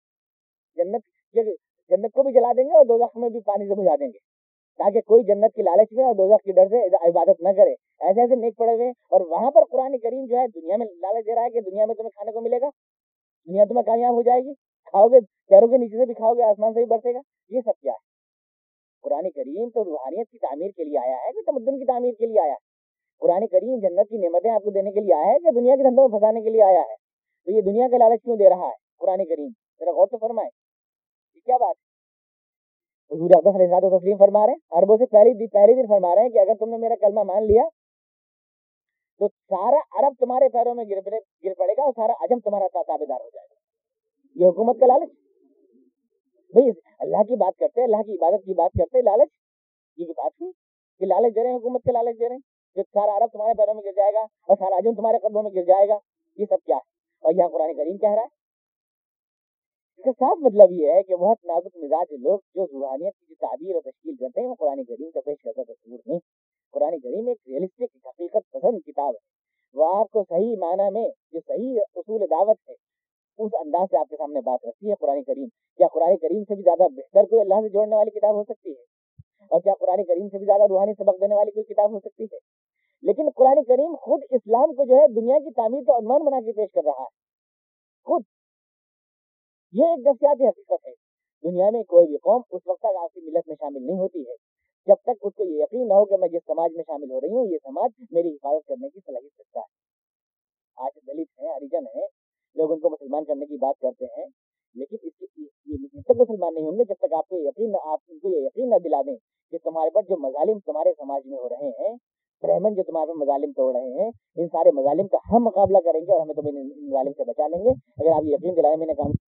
جنت کو بھی جلا دیں گے اور دوزخ میں بھی پانی سے بجھا دیں گے تاکہ کوئی جنت کی لالچ میں اور دوزخ کی ڈر سے عبادت نہ کرے. ایسے نیک پڑے ہوئے ہیں. اور وہاں پر قرآن کریم جو ہے دنیا میں لالچ دے رہا ہے کہ دنیا میں تمہیں کھانے کو ملے گا، دنیا تمہیں کامیاب ہو جائے گی، کھاؤ گے پیروں کے نیچے سے بھی کھاؤ گے، آسمان سے بھی برسے گا. یہ سب کیا ہے؟ قرآن کریم تو روحانیت کی تعمیر کے لیے آیا ہے کہ تمدن کی تعمیر کے لیے آیا ہے. قرآن کریم جنت کی نعمتیں آپ کو دینے کے لیے آیا ہے کہ دنیا کے دھندوں میں پھنسانے کے لیے آیا ہے. تو یہ دنیا کا لالچ کیوں دے رہا ہے قرآن کریم؟ ذرا غور سے فرمائیں یہ کیا بات ہے. حضور اقدس علیہ الصلوۃ والتسلیم فرما رہے ہیں، عربوں سے پہلی دن فرما رہے ہیں کہ اگر تم نے میرا کلمہ مان لیا تو سارا عرب تمہارے پیروں میں گر پڑے گا اور سارا عجم تمہارا تابع دار ہو جائے گا. یہ حکومت کا لالچ. بھائی اللہ کی بات کرتے، اللہ کی عبادت کی بات کرتے، لالچ یہ بات تھی کہ لالچ دے رہے ہیں، حکومت کا لالچ دے رہے ہیں کہ سارا عرب تمہارے پیروں میں گر جائے گا اور سارا عجم تمہارے قدموں میں گر جائے گا. یہ سب کیا ہے؟ اور یہاں قرآن کریم کہہ رہا ہے. اس کا صاف مطلب یہ ہے کہ بہت نازک مزاج لوگ جو روحانیت کی تعبیر اور تشکیل کرتے ہیں وہ قرآن کریم کا پیش کرتا تصور نہیں. قرآن کریم ایک ریئلسٹک حقیقت پسند کتاب ہے. وہ آپ کو صحیح معنی میں جو صحیح اصول دعوت ہے اس انداز سے آپ کے سامنے بات رکھتی ہے قرآن کریم. کیا قرآن کریم سے بھی زیادہ بہتر کوئی اللہ سے جوڑنے والی کتاب ہو سکتی ہے؟ اور کیا قرآن کریم سے بھی زیادہ روحانی سبق دینے والی کوئی کتاب ہو سکتی ہے؟ لیکن قرآن کریم خود اسلام کو جو ہے دنیا کی تعمیر کا عنوان بنا کے پیش کر رہا ہے. خود یہ ایک نفسیاتی حقیقت ہے. دنیا میں کوئی بھی قوم اس وقت تک آپ کی ملت میں شامل نہیں ہوتی ہے جب تک اس کو یہ یقین نہ ہو کہ میں جس سماج میں شامل ہو رہی ہوں یہ سماج میری حفاظت کرنے کی صلاحیت رکھتا ہے. آج دلت ہیں، ہریجن ہیں، لوگ ان کو مسلمان کرنے کی بات کرتے ہیں، لیکن جب تک مسلمان نہیں ہوں گے جب تک آپ ان کو یہ یقین نہ دلا دیں کہ تمہارے پر جو مظالم تمہارے سماج میں ہو رہے ہیں، برہمن جو تمہارے پر مظالم توڑ رہے ہیں، ان سارے مظالم کا ہم مقابلہ کریں گے اور ہمیں تمہیں ان مظالم سے بچا لیں گے. اگر آپ یہ یقین دلائیں میں نے کام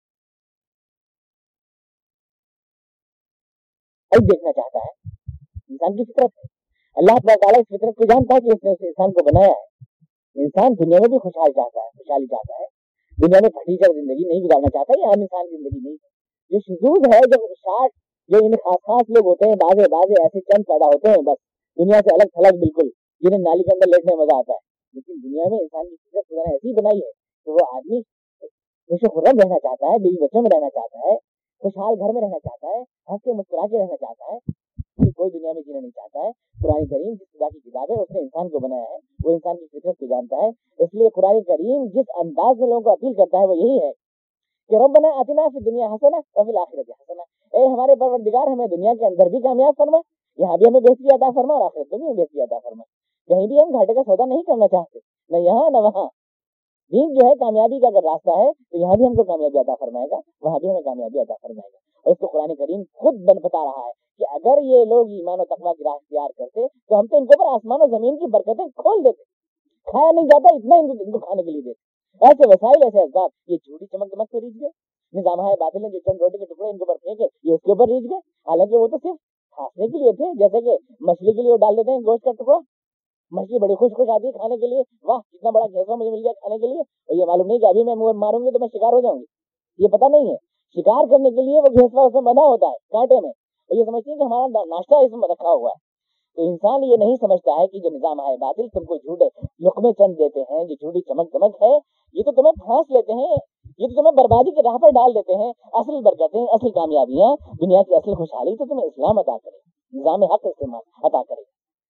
دیکھنا چاہتا ہے. انسان کی فطرت ہے. اللہ تعالیٰ اس فطرت کو جانتا ہے کہ اس نے اس انسان کو بنایا ہے. انسان دنیا میں بھی خوشحالی چاہتا ہے، دنیا میں پھٹی چڑھ زندگی نہیں گزارنا چاہتا. یہ عام انسان کی زندگی نہیں ہے. جو شذوذ ہے، جو ان خاص لوگ ہوتے ہیں، بعض ایسے چند پیدا ہوتے ہیں بس دنیا سے الگ تھلگ بالکل، جنہیں نالی کے اندر لیٹنے میں مزہ آتا ہے. لیکن دنیا میں انسان کی فطرت خدا نے ایسی بنائی ہے کہ وہ آدمی خوش و خرم رہنا چاہتا ہے، بیوی بچوں میں رہنا چاہتا ہے، خوشحال گھر میں رہنا چاہتا ہے، ہنس کے مسکرا کے رہنا چاہتا ہے، کوئی دنیا میں جینا نہیں چاہتا ہے۔ قرآن کریم جس خدا کی کتاب ہے اس نے انسان کو بنایا ہے، وہ انسان کی فطرت کو جانتا ہے۔ اس لیے قرآن کریم جس انداز میں لوگوں کو اپیل کرتا ہے وہ یہی ہے کہ ربنا آتنا فی الدنیا حسنہ وفی الآخرۃ حسنہ، اے ہمارے پروردگار ہمیں دنیا کے اندر بھی کامیاب فرما، یہاں بھی ہمیں بہتری عطا فرما اور آخرت میں بھی ہمیں بہتری عطا فرما۔ کہیں بھی ہم گھاٹے کا سودا نہیں کرنا چاہتے، نہ یہاں نہ وہاں۔ دین جو ہے کامیابی کا اگر راستہ ہے تو یہاں بھی ہم کو کامیابی عطا فرمائے گا، وہاں بھی ہمیں کامیابی عطا فرمائے گا۔ اور اس کو قرآن کریم خود بتا رہا ہے کہ اگر یہ لوگ ایمان و تقویٰ کی راہ اختیار کرتے تو ہم تو ان کے اوپر آسمان و زمین کی برکتیں کھول دیتے، کھایا نہیں جاتا اتنا ان کو کھانے کے لیے دیتے، ایسے وسائل ایسے اسباب۔ یہ جھوٹی چمک دمک پہ ریچھ گئے، نظام ہے باطل نے جو چند روٹی کے ٹکڑے ان کے اوپر پھینکے یہ اس کے اوپر ریچھ گئے، حالانکہ وہ تو صرف کھانسنے کے لیے تھے، جیسے کہ مچھلی کے لیے وہ ڈال دیتے ہیں گوشت کا ٹکڑا، مچھلی بڑی خوش خوش آتی ہے کھانے کے لیے، واہ کتنا بڑا گھیسا مجھے مل گیا کھانے کے لیے، اور یہ معلوم نہیں کہ ابھی میں منہ ماروں گی تو میں شکار ہو جاؤں گی، یہ پتہ نہیں ہے۔ شکار کرنے کے لیے وہ گھیسا اس میں بندھا ہوتا ہے کانٹے میں، اور یہ سمجھتی ہے کہ ہمارا ناشتہ اس میں رکھا ہوا ہے۔ تو انسان یہ نہیں سمجھتا ہے کہ جو نظام ہے باطل تم کو جھوٹے لقمے چند دیتے ہیں، جو جھوٹی چمک دمک ہے یہ تو تمہیں پھانس لیتے ہیں، یہ تو تمہیں بربادی کے راہ پر ڈال دیتے ہیں۔ اصل برکتیں، اصل کامیابیاں، دنیا کی اصل خوشحالی تو تمہیں اسلام عطا کرے، نظام حق استعمال عطا کرے۔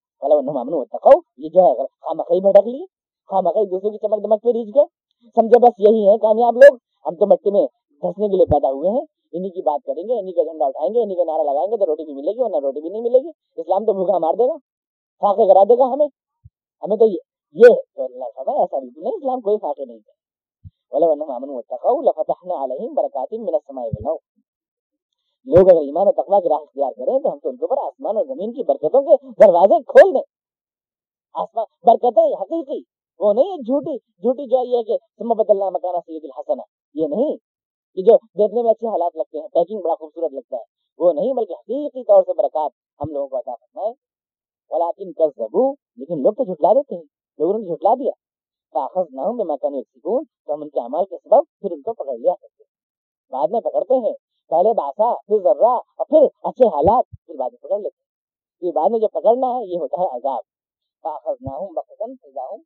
یہ جو ہے خامخائی بھٹک لی، خامخائی دوسروں کی چمک دمک پہ ریچھ گئے، سمجھے بس یہی ہے کامیاب لوگ، ہم تو مٹی میں دھسنے کے لیے پیدا ہوئے ہیں، انہی کی بات کریں گے، انہی کا جھنڈا اٹھائیں گے، انہی کا نعرہ لگائیں گے تو روٹی بھی ملے گی ورنہ روٹی بھی نہیں ملے گی۔ اسلام تو بھوکا مار دے گا، فاقے کرا دے گا ہمیں تو یہ تو اللہ فرمائے ایسا بالکل نہیں، اسلام کوئی فاقے نہیں ہے۔ وَلَوْ أَنَّهُمْ آمَنُوا وَاتَّقَوْا لَفَتَحْنَا عَلَيْهِمْ بَرَكَاتٍ مِّنَ السَّمَاءِ وَالْأَرْضِ، لوگ اگر ایمان و تقویٰ کی راہ اختیار کریں تو ہم تو ان کے اوپر آسمان اور زمین کی برکتوں کے دروازے کھول دیں۔ آسمان برکتیں حقیقی، وہ نہیں جھوٹی جو ہے کہ ثم بدلنا مکان سیئۃ الحسنہ، یہ نہیں کہ جو دیکھنے میں اچھے حالات لگتے ہیں، پیکنگ بڑا خوبصورت لگتا ہے، وہ نہیں، بلکہ حقیقی طور سے برکات ہم لوگوں کو عطا فرمائے۔ ولکن کذبوا، لیکن لوگ تو جھٹلا دیتے ہیں، لوگوں نے جھٹلا دیا، فاخذناہم بما کانوا یکسبون، تو ہم ان کے اعمال کے سبب پھر ان کو پکڑ لیا کرتے ہیں، بعد میں پکڑتے ہیں، پہلے بعصا پھر ذرہ اور پھر اچھے حالات، پھر بعد میں پکڑ لیتے ہیں۔ یہ بعد میں جو پکڑنا ہے یہ ہوتا ہے عذاب۔ فاخذناہم بغتۃ فاذا ہم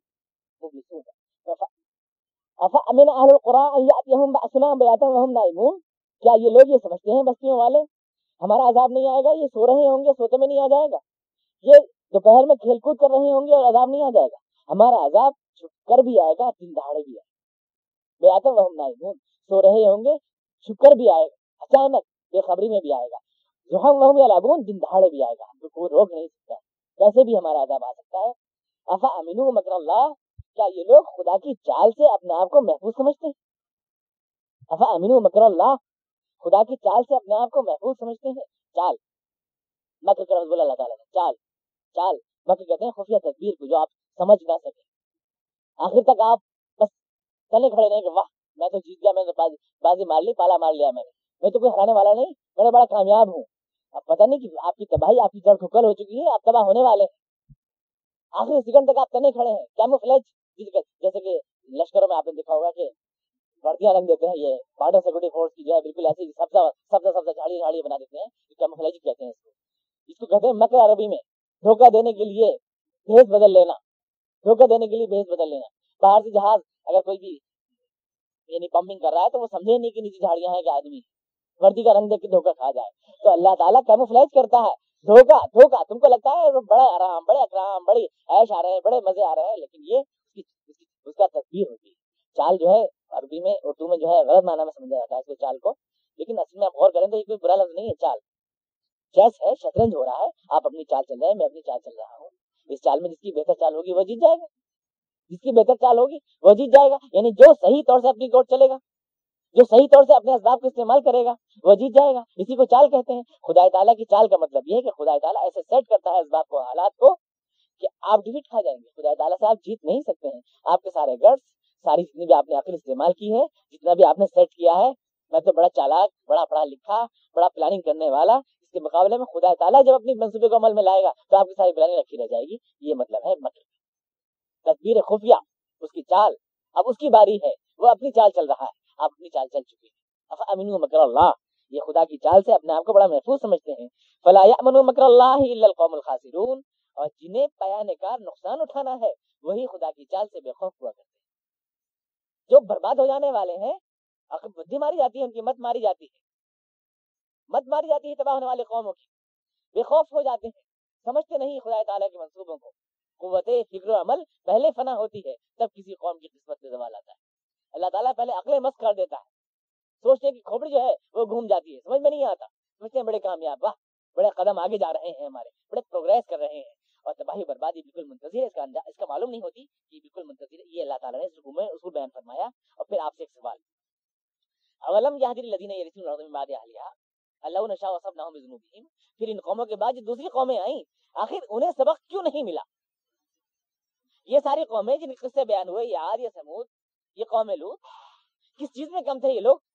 مبلسون افامن اہل القری ان یاتیہم باسنا بیاتا وہم نائمون، کیا یہ لوگ یہ سمجھتے ہیں بستیوں والے ہمارا عذاب نہیں آئے گا، یہ سو رہے ہوں گے سوتے میں نہیں آ جائے گا، یہ دوپہر میں کھیل کود کر رہے ہوں گے اور عذاب نہیں آ جائے گا، ہمارا عذاب چھپ کر بھی آئے گا، دن دہاڑے بھی آئے گا، بیاتا وہم نائمون، سو رہے ہوں گے، چھپ کر بھی آئے گا، اچانک بے خبری میں بھی آئے گا، ضحی وہم یلعبون، دن دہاڑے بھی آئے گا، ہم کو کوئی روک نہیں سکتا، کیسے بھی ہمارا عذاب آ سکتا ہے۔ افامنوا مکر اللہ، کیا یہ لوگ خدا کی چال سے اپنے آپ کو محفوظ سمجھتے ہیں؟ افامنوا مکر اللہ، خدا کی چال سے اپنے آپ کو محفوظ سمجھتے ہیں۔ چال مکر کا لفظ بولا اللہ تعالیٰ نے، چال مکر کہتے ہیں خفیہ تدبیر کو جو آپ سمجھ نہ سکیں، آخر تک آپ بس تلے کھڑے رہیں کہ واہ میں تو جیت گیا، میں تو بازی مار لی، پالا مار لیا، میں تو کوئی ہرانے والا نہیں، میں بڑا کامیاب ہوں۔ اب پتہ نہیں کہ آپ کی تباہی، آپ کی جڑ ٹھکر ہو چکی ہے، آپ تباہ ہونے والے ہیں، آخری سیکنڈ تک آپ تنے کھڑے ہیں، کیموفلیج، جیسے کہ لشکروں میں آپ نے دیکھا ہوگا کہ وردیاں رنگ دیتے ہیں، یہ بارڈر سیکورٹی فورس کی جو ہے بالکل ایسی سبزہ جھاڑی بنا دیتے ہیں، کیموفلیج کہتے ہیں اس کو کہتے ہیں مکر عربی میں، دھوکہ دینے کے لیے بھیس بدل لینا، دھوکہ دینے کے لیے بھیس بدل لینا۔ باہر سے جہاز اگر کوئی بھی یعنی پمپنگ کر رہا ہے تو وہ سمجھے نہیں کہ نیچے جھاڑیاں ہیں کہ آدمی، وردی کا رنگ دیکھ کے دھوکہ کھا جائے، تو اللہ تعالیٰ کیموفلیج کرتا ہے، دھوکہ تم کو لگتا ہے بڑا آرام، بڑے اکرام، بڑی عیش آ رہے ہیں، بڑے مزے آ رہے ہیں، لیکن یہ اس کا تدبیر ہوتی ہے۔ چال جو ہے عربی میں، اردو میں جو ہے غلط معنی میں سمجھا جاتا ہے اس کو چال کو، لیکن اصل میں آپ غور کریں تو یہ کوئی برا لفظ نہیں ہے۔ چال چیس ہے، شطرنج ہو رہا ہے، آپ اپنی چال چل رہے ہیں، میں اپنی چال چل رہا ہوں، اس چال میں جس کی بہتر چال ہوگی وہ جیت جائے گا، جس کی بہتر چال ہوگی وہ جیت جائے گا، یعنی جو صحیح طور سے اپنی کوٹ چلے گا، جو صحیح طور سے اپنے اسباب کو استعمال کرے گا وہ جیت جائے گا، اسی کو چال کہتے ہیں۔ خدا تعالیٰ کی چال کا مطلب یہ ہے کہ خدا تعالیٰ ایسے سیٹ کرتا ہے اسباب کو، حالات کو، کہ آپ ڈیفیٹ کھا جائیں گے، خدا تعالیٰ سے آپ جیت نہیں سکتے ہیں۔ آپ کے سارے گٹس، ساری جتنی بھی آپ نے عقل استعمال کی ہے، جتنا بھی آپ نے سیٹ کیا ہے، میں تو بڑا چالاک، بڑا پڑھا لکھا، بڑا پلاننگ کرنے والا، اس کے مقابلے میں خدا تعالیٰ جب اپنی منصوبے کو عمل میں لائے گا تو آپ کی ساری پلاننگ رکھی رہ جائے گی۔ یہ مطلب ہے مکر، تدبیر خفیہ، اس کی چال، اب اس کی باری ہے، وہ اپنی چال چل رہا ہے، آپ اپنی چال چل چکی ہے۔ افامنوا مکر اللہ، یہ خدا کی چال سے اپنے آپ کو بڑا محفوظ سمجھتے ہیں۔ فلا یأمن مکر اللہ الا القوم الخاسرون، اور جنہیں پیانے کار نقصان اٹھانا ہے وہی خدا کی چال سے بے خوف ہوا کرتے ہیں. جو برباد ہو جانے والے ہیں بدھی ماری جاتی ہے، ان کی مت ماری جاتی ہے، مت ماری جاتی ہے تباہ ہونے والے قوموں کی، بے خوف ہو جاتے ہیں، سمجھتے نہیں خدا تعالیٰ کے منصوبوں کو. قوت فکر و عمل پہلے فنا ہوتی ہے تب کسی قوم کی قسمت میں زوال آتا ہے. اللہ تعالیٰ پہلے عقلیں مست کر دیتا ہے، سوچتے ہیں کہ کھوپڑی جو ہے وہ گھوم جاتی ہے، سمجھ میں نہیں آتا، سوچتے ہیں بڑے کامیاب، واہ بڑے قدم آگے جا رہے ہیں، ہمارے بڑے پروگریس کر رہے ہیں، اور تباہی بربادی بالکل منتظر ہے. اس کا معلوم نہیں ہوتی کہ بالکل منتظر ہے. یہ اللہ تعالیٰ نے اصول بیان فرمایا. اور پھر آپ سے ایک سوال، اولم یہدی للذین یرثون الارض من بعد اہلہا لو نشاء اصبناہم بذنوبہم، پھر ان قوموں کے بعد جو دوسری قومیں آئیں آخر انہیں سبق کیوں نہیں ملا؟ یہ ساری قومیں جن کے قصے بیان ہوئے، یہ عاد، یہ سمود، یہ قوم لوط، کس چیز میں کم تھے یہ لوگ؟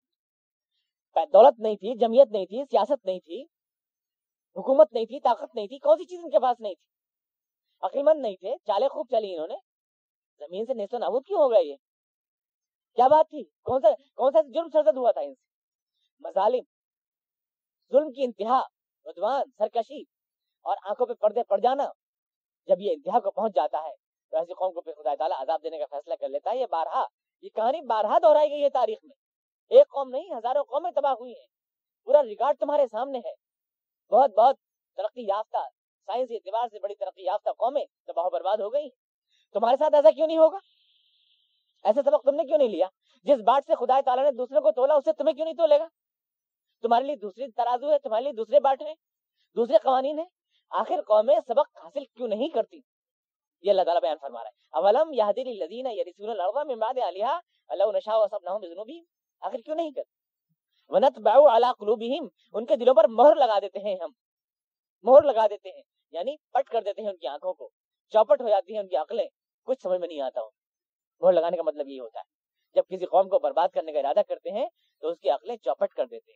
دولت نہیں تھی، جمعیت نہیں تھی، سیاست نہیں تھی، حکومت نہیں تھی، طاقت نہیں تھی، کون سی چیز ان کے پاس نہیں تھی؟ عقل مند نہیں تھے، چالیں خوب چلی انہوں نے، زمین سے نیست و نابود کیوں ہو گئے؟ یہ کیا بات تھی؟ کون سا جرم سرزد ہوا تھا ان سے؟ مظالم، ظلم کی انتہا، عدوان، سرکشی اور آنکھوں پہ پردے پڑ جانا. جب یہ انتہا کو پہنچ جاتا ہے تو ایسی قوم کو پھر خدا تعالیٰ عذاب دینے کا فیصلہ کر لیتا ہے. یہ کہانی بارہا دہرائی گئی ہے تاریخ میں. ایک قوم نہیں، ہزاروں قومیں تباہ ہوئی ہیں. پورا ریکارڈ تمہارے سامنے ہے. بہت بہت ترقی یافتہ، سائنسی اعتبار سے بڑی ترقی یافتہ قومیں تباہ و برباد ہو گئی. تمہارے ساتھ ایسا کیوں نہیں ہوگا؟ ایسا سبق تم نے کیوں نہیں لیا؟ جس باٹ سے خدا تعالیٰ نے دوسروں کو تولا اس سے تمہیں کیوں نہیں تولے گا؟ تمہارے لیے دوسری ترازو ہے، تمہارے لیے دوسرے باٹ ہیں، دوسرے قوانین ہیں. آخر قومیں سبق حاصل کیوں نہیں کرتی؟ یہ اللہ تعالیٰ بیان فرما رہا ہے. اولم یہدی للذین یرثون الارض من بعد اہلہا لو نشاء اصبناہم بذنوبہم، آخر کیوں نہیں کرتے؟ ونطبع علی قلوبہم، ان کے دلوں پر مہر لگا دیتے ہیں ہم، مہر لگا دیتے ہیں یعنی پٹ کر دیتے ہیں ان کی آنکھوں کو، چوپٹ ہو جاتی ہیں ان کی عقلیں، کچھ سمجھ میں نہیں آتا ہو. مہر لگانے کا مطلب یہ ہوتا ہے جب کسی قوم کو برباد کرنے کا ارادہ کرتے ہیں تو اس کی عقلیں چوپٹ کر دیتے ہیں.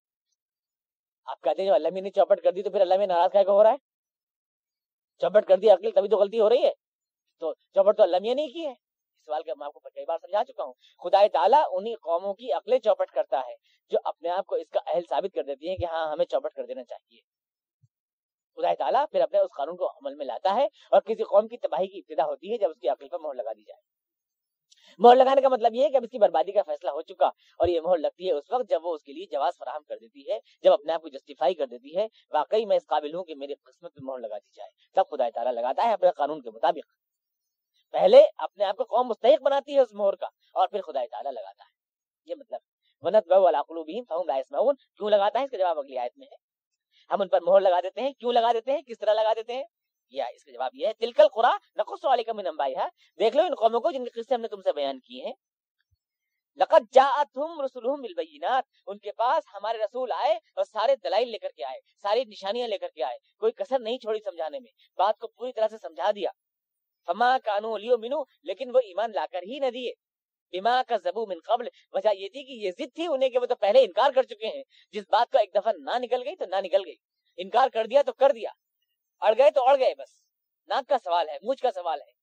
آپ کہتے ہیں جو اللہ نے چوپٹ کر دی تو پھر اللہ میں ناراض کیا ہو رہا ہے؟ چوپٹ کر دی عقل تبھی تو غلطی ہو رہی ہے. تو چوپٹ تو اللہ نے نہیں کی ہے. اس سوال کا میں آپ کو کئی بار سمجھا چکا ہوں. خدا تعالیٰ انہی قوموں کی عقلیں چوپٹ کرتا ہے جو اپنے آپ کو اس کا اہل ثابت کر دیتی ہیں کہ ہاں ہمیں چوپٹ کر دینا چاہیے. خدا تعالیٰ پھر اپنے اس قانون کو عمل میں لاتا ہے اور کسی قوم کی تباہی کی ابتدا ہوتی ہے جب اس کی عقل پر مہر لگا دی جائے. مہر لگانے کا مطلب یہ ہے کہ اب اس کی بربادی کا فیصلہ ہو چکا، اور یہ مہر لگتی ہے اس وقت جب وہ اس کے لیے جواز فراہم کر دیتی ہے، جب اپنے آپ کو جسٹیفائی کر دیتی ہے واقعی میں اس قابل ہوں کہ میری قسمت میں مہر لگا دی جائے. تب خدا تعالیٰ لگاتا ہے اپنے قانون کے مطابق. پہلے اپنے آپ کو قوم مستحق بناتی ہے اس مہر کا اور پھر خدا تعالیٰ لگاتا ہے. یہ مطلب وَنَطْبَعُ عَلَىٰ قُلُوبِهِمْ فَهُمْ لَا يَسْمَعُونَ. کیوں لگاتا ہے اس کا جواب اگلی آیت میں ہے. ہم ان پر مہر لگا دیتے ہیں، کیوں لگا دیتے ہیں، کس طرح لگا دیتے ہیں، یہ اس کا جواب یہ ہے تِلْكَ الْقُرَىٰ نَقُصُّ عَلَيْكَ مِنْ أَنْبَائِهَا. دیکھ لو ان قوموں کو جن کے قصے ہم نے تم سے بیان کیے ہیں. لقد جاءتهم رسلهم بالبينات، ان کے پاس ہمارے رسول آئے اور سارے دلائل لے کر کے آئے، ساری نشانیاں لے کر کے آئے، کوئی کسر نہیں چھوڑی سمجھانے میں، بات کو پوری طرح سے سمجھا دیا. فما كانوا ليؤمنوا، لیکن وہ ایمان لا کر ہی نہ دیے. بما كذبوا من قبل، وجہ یہ تھی کہ یہ ضد تھی انہیں کہ وہ تو پہلے انکار کر چکے ہیں. جس بات کو ایک دفعہ نہ نکل گئی تو نہ نکل گئی، انکار کر دیا تو کر دیا، اڑ گئے تو اڑ گئے. بس ناک کا سوال ہے، مونچھ کا سوال ہے،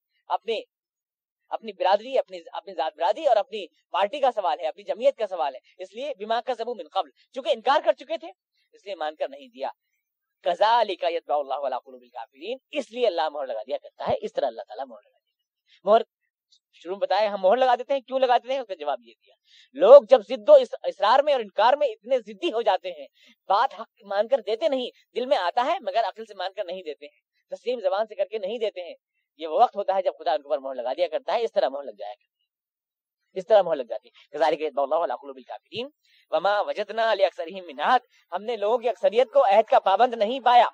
اپنی برادری، اپنی ذات برادری اور اپنی پارٹی کا سوال ہے، اپنی جمعیت کا سوال ہے. اس لیے بما كذبوا من قبل، چونکہ انکار کر چکے تھے اس لیے مان کر نہیں دیا. كذلك يطبع الله على قلوب الكافرين، اس لیے اللہ مہر لگا دیا کرتا ہے. اس طرح اللہ تعالیٰ مہر لگا دیا. مہر شروع میں بتایا ہم مہر لگا دیتے ہیں، کیوں لگا دیتے ہیں اس کا جواب یہ دیا. لوگ جب ضد و اصرار میں اور انکار میں اتنے ضدی ہو جاتے ہیں، بات حق مان کر دیتے نہیں، دل میں آتا ہے مگر عقل سے مان کر نہیں دیتے ہیں، تسلیم زبان سے کر کے نہیں دیتے ہیں. یہ وہ وقت ہوتا ہے جب خدا ان کے اوپر مہر لگا دیا کرتا ہے. اس طرح مہر لگ جایا کرتی ہے، اس طرح مہر لگ جاتی ہے. كذلك يطبع الله على قلوب الكافرين وما وجدنا لأكثرهم من عهد، ہم نے لوگوں کی اکثریت کو عہد کا پابند نہیں پایا.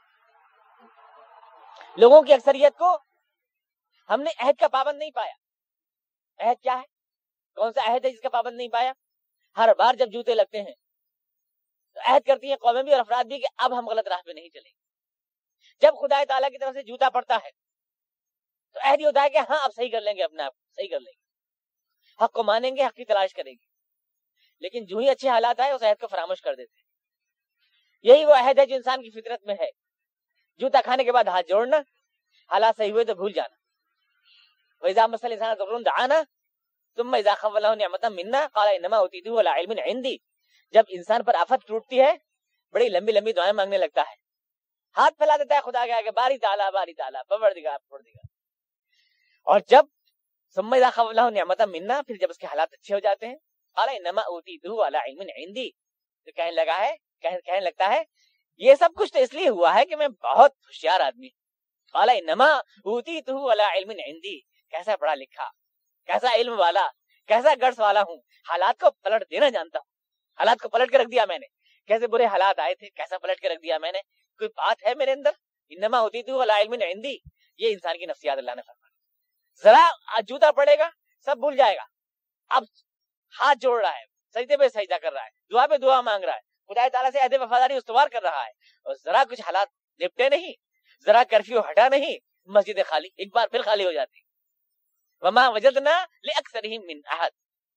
لوگوں کی اکثریت کو ہم نے عہد کا پابند نہیں پایا. عہد کیا ہے؟ کون سا عہد ہے جس کا پابند نہیں پایا؟ ہر بار جب جوتے لگتے ہیں تو عہد کرتی ہیں قومیں بھی اور افراد بھی کہ اب ہم غلط راہ پہ نہیں چلیں گے. جب خدا تعالیٰ کی طرف سے جوتا پڑتا ہے تو عہد یہ ہوتا ہے کہ ہاں اب صحیح کر لیں گے، اپنے آپ صحیح کر لیں گے، حق کو مانیں گے، حق کی تلاش کریں گے. لیکن جو ہی اچھے حالات آئے اس عہد کو فراموش کر دیتے ہیں. یہی وہ عہد ہے جو انسان کی فطرت میں ہے. جوتا کھانے کے بعد ہاتھ جوڑنا، حالات صحیح ہوئے تو بھول جانا. وَإِذَا مَسَّ الْإِنسَانَ ضُرٌّ دَعَانَا ثُمَّ إِذَا خَوَّلْنَاهُ نِعْمَةً مِنَّا قَالَ إِنَّمَا أُوتِيتُهُ عَلَىٰ عِلْمٍ عِندِي. جب انسان پر آفت ٹوٹتی ہے بڑی لمبی لمبی دعائیں مانگنے لگتا ہے. ہاتھ پھیلا دیتا ہے خدا کے آگے، باری تعالیٰ پروردگار پروردگار. اور جب ثم اذا خولہ نعمتا منا، پھر جب اس کے حالات اچھے ہو جاتے ہیں، قال انما اوتیتہ علی علم عندی، تو کہنے لگتا ہے یہ سب کچھ تو اس لیے ہوا ہے کہ میں بہت ہوشیار آدمی ہوں. قال انما اوتیتہ علی علم عندی، کیسا پڑھا لکھا، کیسا علم والا، کیسا گٹس والا ہوں، حالات کو پلٹ دینا جانتا ہوں، حالات کو پلٹ کے رکھ دیا میں نے. کیسے برے حالات آئے تھے، کیسا پلٹ کے رکھ دیا میں نے. کوئی بات ہے میرے اندر؟ انما اوتیتہ علی علم عندی، یہ انسان کی نفسیات اللہ نے فرمایا. ذرا جوتا پڑے گا سب بھول جائے گا. اب ہاتھ جوڑ رہا ہے، سجدے پہ سجدہ کر رہا ہے، دعا پہ دعا مانگ رہا ہے، خدا تعالیٰ سے عہد وفاداری استوار کر رہا ہے، اور ذرا کچھ حالات نپٹے نہیں، ذرا کرفیو ہٹا نہیں، مسجد خالی ایک بار پھر خالی ہو جاتی. وما وجدنا لأکثرهم من احد،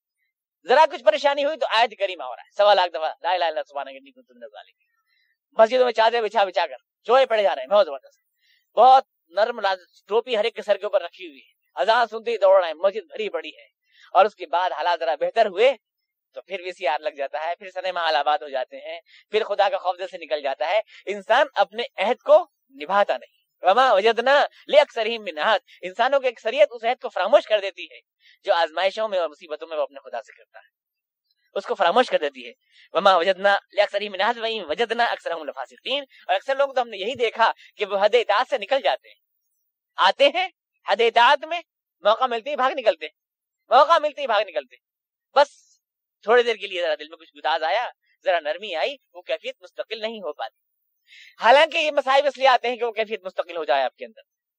ذرا کچھ پریشانی ہوئی تو آیت کریمہ ہو رہا ہے 1.25 لاکھ دفعہ لا الہ الا اللہ سبحانک انی کنت من الظالمین. مسجدوں میں چادر بچھا بچھا کر چوئے پڑے جا رہے ہیں، بہت زبردست، بہت نرم، ٹوپی ہر ایک کے سر کے اوپر رکھی ہوئی ہے، اذان سنتے ہی دوڑ رہے ہیں، مسجد بھری پڑی ہے. اور اس کے بعد حالات ذرا بہتر ہوئے تو پھر VCR لگ جاتا ہے، پھر سنیما حال آباد ہو جاتے ہیں، پھر خدا کا خوف دل سے نکل جاتا ہے. انسان اپنے عہد کو نبھاتا نہیں. وما وجدنا لأکثرهم من احد، انسانوں کی اکثریت اس عہد کو فراموش کر دیتی ہے جو آزمائشوں میں اور مصیبتوں میں وہ اپنے خدا سے کرتا ہے، اس کو فراموش کر دیتی ہے. وما وجدنا لأکثرهم من احد وإن وجدنا أکثرهم لفاسقین، اور اکثر لوگ تو ہم نے یہی دیکھا کہ وہ حد اطاعت سے نکل جاتے ہیں، آتے ہیں حد اطاعت میں، موقع ملتے ہی بھاگ نکلتے ہیں، موقع ملتے ہی بھاگ نکلتے ہیں. بس تھوڑی دیر کے لیے ذرا دل میں کچھ گداز آیا، ذرا نرمی آئی، وہ کیفیت مستقل نہیں ہو پاتی. حالانکہ یہ مصائب اس لیے آتے ہیں کہ وہ کیفیت مستقل ہو جائے آپ کے اندر،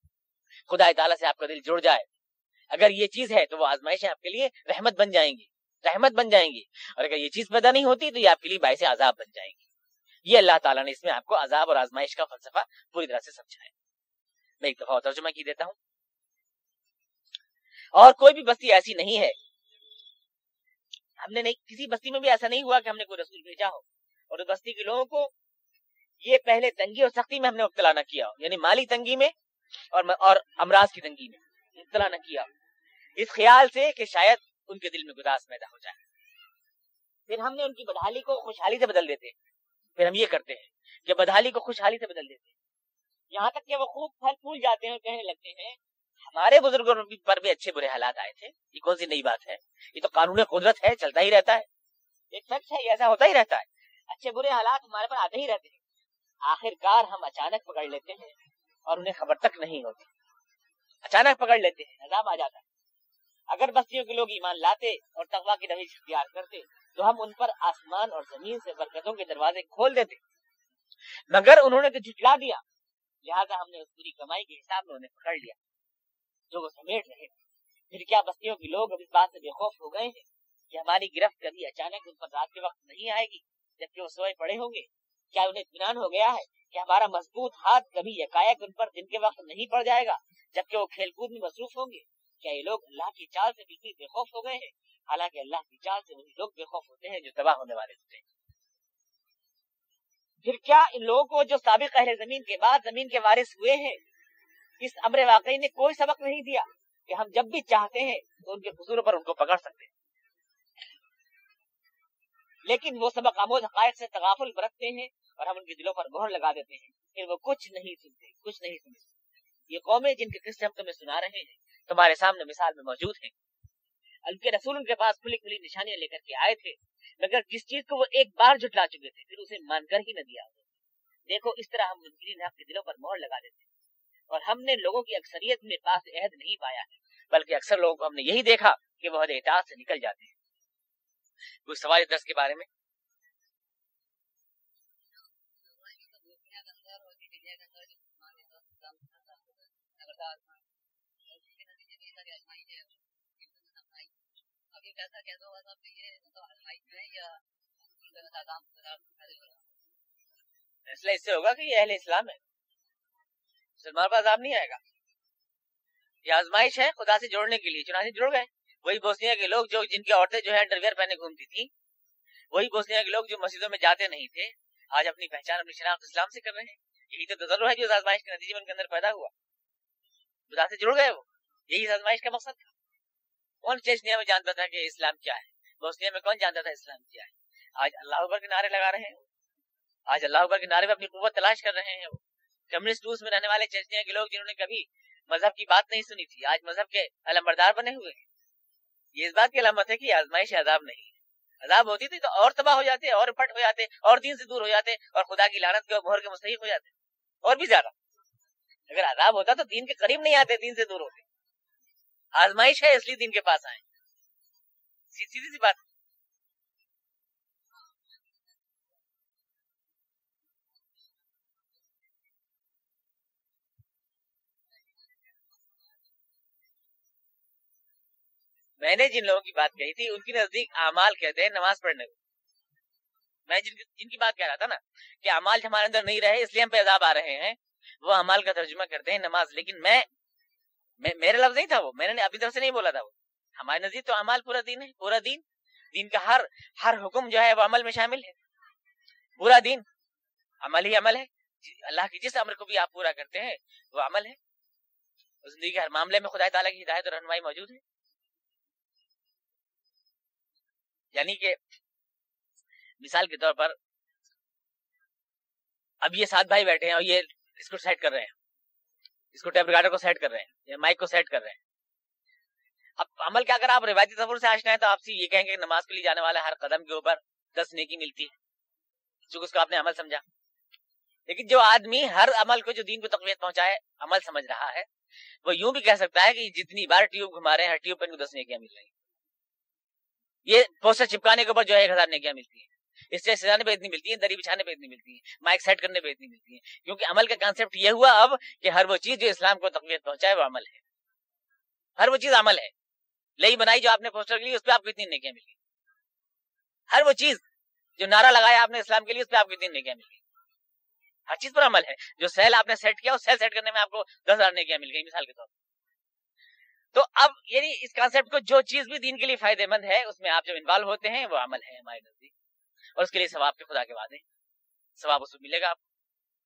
خدا تعالیٰ سے آپ کا دل جڑ جائے. اگر یہ چیز ہے تو وہ آزمائشیں آپ کے لیے رحمت بن جائیں گی، رحمت بن جائیں گی. اور اگر یہ چیز پیدا نہیں ہوتی تو یہ آپ کے لیے باعث عذاب بن جائیں گی. یہ اللہ تعالیٰ نے اس میں آپ کو عذاب اور آزمائش کا فلسفہ پوری طرح سے سمجھایا. میں ایک دفعہ ترجمہ کی دیتا ہوں. اور کوئی بھی بستی ایسی نہیں ہے، ہم نے نہیں، کسی بستی میں بھی ایسا نہیں ہوا کہ ہم نے کوئی رسول بھیجا ہو اور اس بستی کے لوگوں کو یہ پہلے تنگی اور سختی میں ہم نے مبتلا نہ کیا ہو، یعنی مالی تنگی میں اور امراض کی تنگی میں مبتلا نہ کیا ہو، اس خیال سے کہ شاید ان کے دل میں گداز پیدا ہو جائے. پھر ہم نے ان کی بدحالی کو خوشحالی سے بدل دیتے. پھر ہم یہ کرتے ہیں کہ بدحالی کو خوشحالی سے بدل دیتے، یہاں تک کہ وہ خوب پھل پھول جاتے ہیں اور کہنے لگتے ہیں ہمارے بزرگوں پر بھی اچھے برے حالات آئے تھے، یہ کون سی نئی بات ہے، یہ تو قانون قدرت ہے، چلتا ہی رہتا ہے، ایک سچ ہے، ایسا ہوتا ہی رہتا ہے، اچھے برے حالات ہمارے پر آتے ہی رہتے ہیں. آخر کار ہم اچانک پکڑ لیتے ہیں اور انہیں خبر تک نہیں ہوتی، اچانک پکڑ لیتے ہیں، عذاب آ جاتا ہے. اگر بستیوں کے لوگ ایمان لاتے اور تقویٰ کی روش اختیار کرتے تو ہم ان پر آسمان اور زمین سے برکتوں کے دروازے کھول دیتے، مگر انہوں نے تو جھٹلا دیا، لہذا ہم نے اس پوری کمائی کے حساب میں انہیں پکڑ لیا جو وہ سمیٹ رہے تھے. پھر کیا بستیوں کے لوگ اب اس بات سے بے خوف ہو گئے ہیں کہ ہماری گرفت کبھی اچانک ان پر رات کے وقت نہیں آئے گی جبکہ وہ سوئے پڑے ہوں گے؟ کیا انہیں اطمینان ہو گیا ہے کہ ہمارا مضبوط ہاتھ کبھی یکایک ان پر دن کے وقت نہیں پڑ جائے گا جبکہ وہ کھیل کود میں مصروف ہوں گے؟ کیا یہ لوگ اللہ کی چال سے بالکل بے خوف ہو گئے ہیں؟ حالانکہ اللہ کی چال سے وہی لوگ بے خوف ہوتے ہیں جو تباہ ہونے والے ہوتے ہیں. پھر کیا ان لوگوں کو جو سابق اہل زمین کے بعد زمین کے وارث ہوئے ہیں اس امر واقعی نے کوئی سبق نہیں دیا کہ ہم جب بھی چاہتے ہیں تو ان کے قصوروں پر ان کو پکڑ سکتے ہیں، لیکن وہ سبق آموز حقائق سے تغافل برتتے ہیں اور ہم ان کے دلوں پر مہر لگا دیتے ہیں، پھر وہ کچھ نہیں سنتے، کچھ نہیں سنتے. یہ قومیں جن کے قصے ہم تمہیں سنا رہے ہیں تمہارے سامنے مثال میں موجود ہیں. ان کے رسول ان کے پاس کھلی کھلی نشانیاں لے کر کے آئے تھے، مگر جس چیز کو وہ ایک بار جھٹلا چکے تھے پھر اسے مان کر ہی نہ دیا. دیکھو اس طرح ہم منکرین حق کے دلوں پر مہر لگا دیتے ہیں، اور ہم نے لوگوں کی اکثریت میں پاس عہد نہیں پایا ہے بلکہ اکثر لوگوں کو ہم نے یہی دیکھا کہ وہ حد اطاعت سے نکل جاتے ہیں. کوئی سوال درس کے بارے میں؟ فیصلہ اس سے ہوگا کہ یہ اہل اسلام ہے، مسلمان پر عذاب نہیں آئے گا. یہ آزمائش ہے خدا سے جوڑنے کے لیے، چنانچہ جڑ گئے. وہی بوسنیا کے لوگ جو جن کی عورتیں جو ہے انڈر ویئر پہنے گھومتی تھی، وہی بوسنیا کے لوگ جو مسجدوں میں جاتے نہیں تھے آج اپنی پہچان اپنی شناخت اسلام سے کر رہے ہیں. یہی تو تجربہ ہے جو اس آزمائش کے نتیجے میں ان کے اندر پیدا ہوا، خدا سے جڑ گئے. وہ یہی آزمائش کا مقصد تھا. کون چیچنیا میں جانتا تھا کہ اسلام کیا ہے؟ بوسنیا میں کون جانتا تھا اسلام کیا ہے؟ آج اللہ اکبر کے نعرے لگا رہے ہیں، آج اللہ اکبر کے نعرے میں اپنی قوت تلاش کر رہے ہیں. کمیونسٹ روس میں رہنے والے چچنیا کے لوگ جنہوں نے کبھی مذہب کی بات نہیں سنی تھی، آج مذہب کے علمبردار بنے ہوئے ہیں. یہ اس بات کی علامت ہے کہ آزمائش عذاب نہیں ہے. عذاب ہوتی تھی تو اور تباہ ہو جاتے، اور پٹ ہو جاتے، اور دین سے دور ہو جاتے، اور خدا کی لعنت کے مہر کے مستحق ہو جاتے، اور بھی زیادہ. اگر عذاب ہوتا تو دین کے قریب نہیں آتے، دین سے دور ہوتے. آزمائش ہے اس لیے دین کے پاس آئے. سیدھی سی بات. میں نے جن لوگوں کی بات کہی تھی ان کی نزدیک اعمال کہتے ہیں نماز پڑھنے کو. میں جن کی بات کہہ رہا تھا نا کہ اعمال ہمارے اندر نہیں رہے اس لیے ہم پہ عذاب آ رہے ہیں، وہ اعمال کا ترجمہ کرتے ہیں نماز. لیکن میرے لفظ نہیں تھا، وہ میں نے اپنی طرف سے نہیں بولا تھا. وہ ہمارے نزدیک تو اعمال پورا دین ہے. پورا دین کا ہر حکم جو ہے وہ عمل میں شامل ہے. پورا دین عمل ہی عمل ہے. اللہ کی جس امر کو بھی آپ پورا کرتے ہیں وہ عمل ہے. زندگی کے ہر معاملے میں خدا تعالیٰ کی ہدایت اور رہنمائی موجود ہے. یعنی کہ مثال کے طور پر اب یہ 7 بھائی بیٹھے ہیں اور یہ اس کو سیٹ کر رہے ہیں، اس کو ٹیپ ریکارڈر کو سیٹ کر رہے ہیں، یا مائک کو سیٹ کر رہے ہیں. اب عمل کیا اگر آپ روایتی تصور سے آشنا ہے تو آپ سے یہ کہیں گے کہ نماز کے لیے جانے والا ہر قدم کے اوپر 10 نیکی ملتی ہے، چونکہ اس کو آپ نے عمل سمجھا. لیکن جو آدمی ہر عمل کو جو دین کو تقویت پہنچائے عمل سمجھ رہا ہے، وہ یوں بھی کہہ سکتا ہے کہ جتنی بار ٹیوب گھما رہے ہیں ہر ٹیوب پر 10 نیکیاں مل رہی ہیں. یہ پوسٹر چپکانے کے اوپر جو ہے 1000 نیکیاں ملتی ہیں، اسٹیج سجانے پہ اتنی ملتی ہیں، دری بچھانے پہ اتنی ملتی ہیں، مائک سیٹ کرنے پہ اتنی ملتی ہیں. کیونکہ عمل کا کانسیپٹ یہ ہوا اب کہ ہر وہ چیز جو اسلام کو تقویت پہنچائے وہ عمل ہے. ہر وہ چیز عمل ہے. لئی بنائی جو آپ نے پوسٹر کے لیے اس پہ آپ کو اتنی نیکیاں ملی. ہر وہ چیز جو نعرہ لگایا آپ نے اسلام کے لیے اس پہ آپ کو اتنی نیکیاں مل گئی. ہر چیز پر عمل ہے. جو سیل آپ نے سیٹ کیا اس سیل سیٹ کرنے میں آپ کو 10,000 نیکیاں مل گئی مثال کے طور پر. تو اب یعنی اس کانسیپٹ کو جو چیز بھی دین کے لیے فائدہ مند ہے اس میں آپ جب انوالو ہوتے ہیں وہ عمل ہے ہمارے نزدیک، اور اس کے لیے ثواب کے خدا کے وعدے، ثواب اس کو ملے گا آپ کو.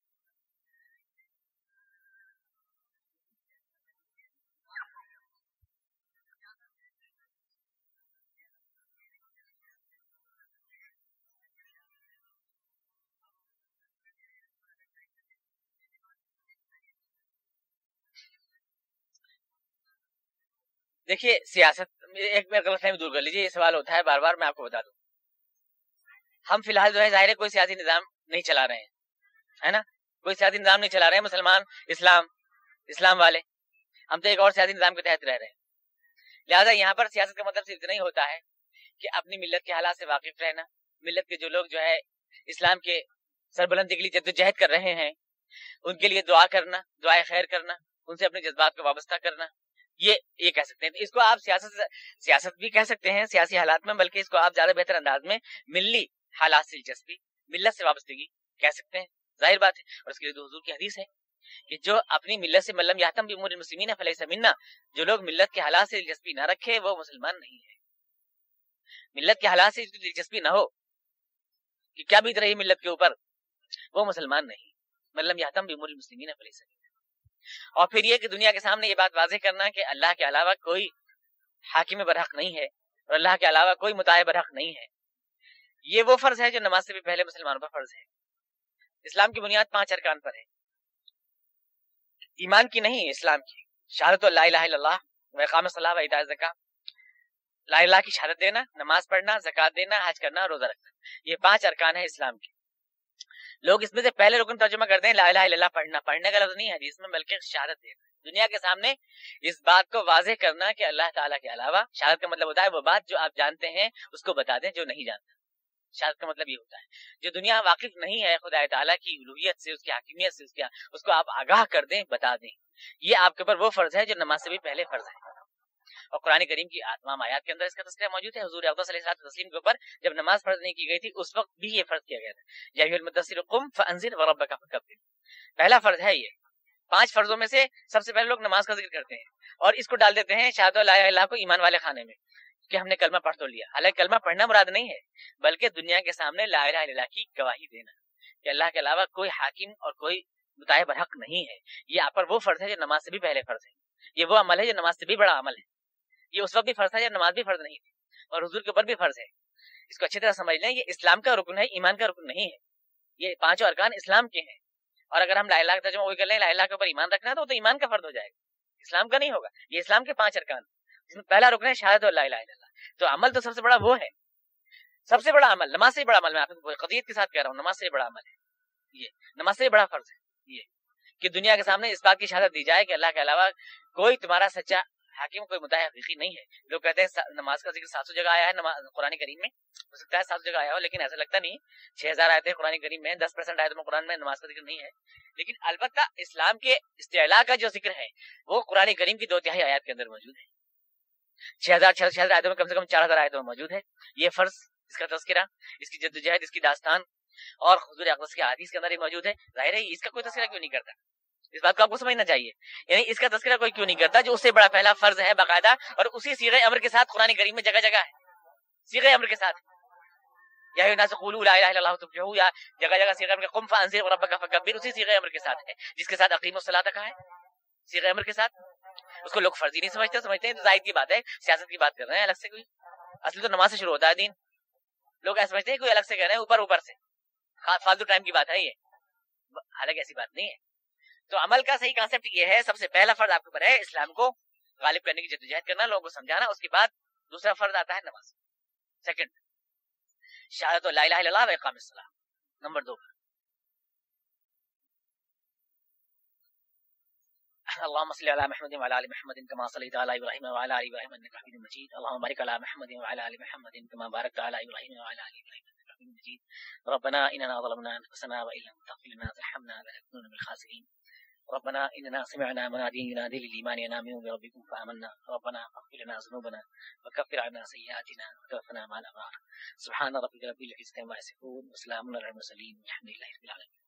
دیکھیے سیاست ایک میں غلط فہمی دور کر لیجیے. یہ سوال ہوتا ہے بار بار، میں آپ کو بتا دوں. ہم فی الحال جو ہے ظاہر ہے کوئی سیاسی نظام نہیں چلا رہے ہیں، ہے نا، کوئی سیاسی نظام نہیں چلا رہے ہیں. مسلمان اسلام والے ہم تو ایک اور سیاسی نظام کے تحت رہ رہے ہیں. لہٰذا یہاں پر سیاست کا مطلب صرف اتنا ہی ہوتا ہے کہ اپنی ملت کے حالات سے واقف رہنا، ملت کے جو لوگ جو ہے اسلام کے سربلندی کے لیے جدوجہد کر رہے ہیں ان کے لیے دعا کرنا، دعائے خیر کرنا، ان سے اپنے جذبات کو وابستہ کرنا. یہ کہہ سکتے ہیں. اس کو آپ سیاست بھی کہہ سکتے ہیں سیاسی حالات میں، بلکہ اس کو آپ زیادہ بہتر انداز میں ملی حالات سے دلچسپی، ملت سے وابستگی کہہ سکتے ہیں. ظاہر بات ہے. اور اس کے لیے تو حضور کی حدیث ہے کہ جو اپنی ملت سے ملم یاتم بامور المسلمین فلیس منا، جو لوگ ملت کے حالات سے دلچسپی نہ رکھے وہ مسلمان نہیں ہے. ملت کے حالات سے دلچسپی نہ ہو کہ کیا بیت رہی ملت کے اوپر، وہ مسلمان نہیں. ملم یاتم بامور المسلمین فلیس منا. اور پھر یہ کہ دنیا کے سامنے یہ بات واضح کرنا کہ اللہ کے علاوہ کوئی حاکم برحق نہیں ہے اور اللہ کے علاوہ کوئی مطاع برحق نہیں ہے. یہ وہ فرض ہے جو نماز سے بھی پہلے مسلمانوں پر فرض ہے. اسلام کی بنیاد 5 ارکان پر ہے، ایمان کی نہیں، اسلام کی. شہادت لا الہ الا اللہ و اقام الصلاۃ و ایتاء الزکاۃ، لا الہ کی شہادت دینا، نماز پڑھنا، زکات دینا، حج کرنا، روزہ رکھنا. یہ 5 ارکان ہیں اسلام کی. لوگ اس میں سے پہلے رکن ترجمہ کرتے ہیں لا الہ الا اللہ پڑھنا. پڑھنے کا لفظ نہیں ہے حدیث میں، بلکہ شہادت دینا، دنیا کے سامنے اس بات کو واضح کرنا کہ اللہ تعالیٰ کے علاوہ، شہادت کا مطلب ہوتا ہے وہ بات جو آپ جانتے ہیں اس کو بتا دیں جو نہیں جانتا. شہادت کا مطلب یہ ہوتا ہے جو دنیا واقف نہیں ہے خدا تعالیٰ کی الوہیت سے، اس کی حاکمیت سے، اس کو آپ آگاہ کر دیں، بتا دیں. یہ آپ کے اوپر وہ فرض ہے جو نماز سے بھی پہلے فرض ہے. اور قرآن کریم کی تمام آیات کے اندر اس کا تذکرہ موجود ہے. حضور اقدس علیہ الصلوۃ والتسلیم کے اوپر جب نماز فرض نہیں کی گئی تھی اس وقت بھی یہ فرض کیا گیا تھا. یا ایھا المدثر قم فانذر وربک فکبر. پہلا فرض ہے یہ. 5 فرضوں میں سے سب سے پہلے لوگ نماز کا ذکر کرتے ہیں اور اس کو ڈال دیتے ہیں شہادت لا الہ الا اللہ کو ایمان والے خانے میں کہ ہم نے کلمہ پڑھ تو لیا. حالانکہ کلمہ پڑھنا مراد نہیں ہے، بلکہ دنیا کے سامنے لا الہ الا اللہ کی گواہی دینا کہ اللہ کے علاوہ کوئی حاکم اور کوئی مطاع برحق نہیں ہے. یہ آپ پر وہ فرض ہے جو نماز سے بھی پہلے فرض ہے. یہ وہ عمل ہے جو نماز سے بھی بڑا عمل ہے. یہ اس وقت بھی فرض ہے جب نماز بھی فرض نہیں تھی، اور حضور کے اوپر بھی فرض ہے. اس کو اچھی طرح سمجھ لیں، یہ اسلام کا رکن ہے، ایمان کا رکن نہیں ہے. یہ 5 ارکان اسلام کے ہیں اور اگر ہم لا الہ کا ترجمہ وہی کر لیں لا الہ کے اوپر ایمان رکھنا تو ایمان کا فرض ہو جائے گا، اسلام کا نہیں ہوگا. یہ اسلام کے 5 ارکان جس میں پہلا رکن ہے شہادت لا الہ الا اللہ. تو عمل تو سب سے بڑا وہ ہے، سب سے بڑا عمل نماز سے بڑا عمل. میں آپ کو قضیت کے ساتھ کہہ رہا ہوں، نماز سے بڑا عمل ہے یہ، نماز سے بڑا فرض ہے یہ کہ دنیا کے سامنے اس بات کی شہادت دی جائے کہ اللہ کے علاوہ کوئی تمہارا سچا حاکم، کوئی مدعی حقیقی نہیں ہے. لوگ کہتے ہیں نماز کا ذکر 700 جگہ آیا ہے قرآن کریم میں، ہو سکتا ہے 700 جگہ آیا ہو، لیکن ایسا لگتا نہیں. 6000 آیتیں قرآن کریم میں، 10% آیتوں میں قرآن میں نماز کا ذکر نہیں ہے. لیکن البتہ اسلام کے استعلاء کا جو ذکر ہے وہ قرآن کریم کی 2/3 آیات کے اندر موجود ہے. 6000 آیتوں میں کم سے کم 4000 آیتوں میں موجود ہے. یہ فرض، اس کا تذکرہ، اس کی جدوجہد، اس کی داستان اور حضور اقدس کے حدیث کے اندر ہی موجود ہے. ظاہر ہے اس کا کوئی تذکرہ کیوں نہیں کرتا؟ اس بات کو آپ کو سمجھنا چاہیے. یعنی اس کا تذکرہ کوئی کیوں نہیں کرتا جو اس سے بڑا پہلا فرض ہے باقاعدہ، اور اسی صیغہ امر کے ساتھ قرآن کریم میں جگہ جگہ ہے. صیغہ امر کے ساتھ یا ایھا الناس قولوا لا الہ الا اللہ تفلحوا، یا جگہ جگہ صیغہ امر قم فانذر ربک فکبر، اسی صیغہ امر کے ساتھ ہے جس کے ساتھ اقیموا الصلاۃ کا ہے صیغہ امر کے ساتھ. اس کو لوگ فرضی نہیں سمجھتے ہیں تو زائد کی بات ہے، سیاست کی بات کر رہے ہیں الگ سے. کوئی اصل تو نماز سے شروع ہوتا ہے دین. لوگ ایسا سمجھتے ہیں کوئی الگ سے کہہ رہے ہیں اوپر سے، فالتو ٹائم کی بات ہے یہ، حالانکہ ایسی بات نہیں ہے. تو عمل کا صحیح کانسیپٹ یہ ہے، سب سے پہلا فرض آپ کے اوپر ہے اسلام کو غالب کرنے کی جدوجہد کرنا، لوگوں کو سمجھانا. اس کے بعد دوسرا فرض آتا ہے نماز. سیکنڈ شہادت لا الہ الا اللہ و اقام الصلاۃ. نمبر 2 اللهم صل على محمد وعلى ال محمد كما صليت على ابراهيم وعلى ال ابراهيم انك حميد مجيد. اللهم بارك على محمد وعلى ال محمد كما باركت على ابراهيم وعلى ال ابراهيم انك حميد مجيد. ربنا اننا ظلمنا انفسنا وان لم تغفر لنا وترحمنا لنكونن من الخاسرين. ربنا اننا سمعنا مناديا ينادي للايمان ان امنوا بربكم فامنا. ربنا اغفر لنا ذنوبنا وكفر عنا سيئاتنا وتوفنا مع الابرار. سبحان ربك رب العزة عما يصفون وسلام على المرسلين والحمد لله رب العالمين.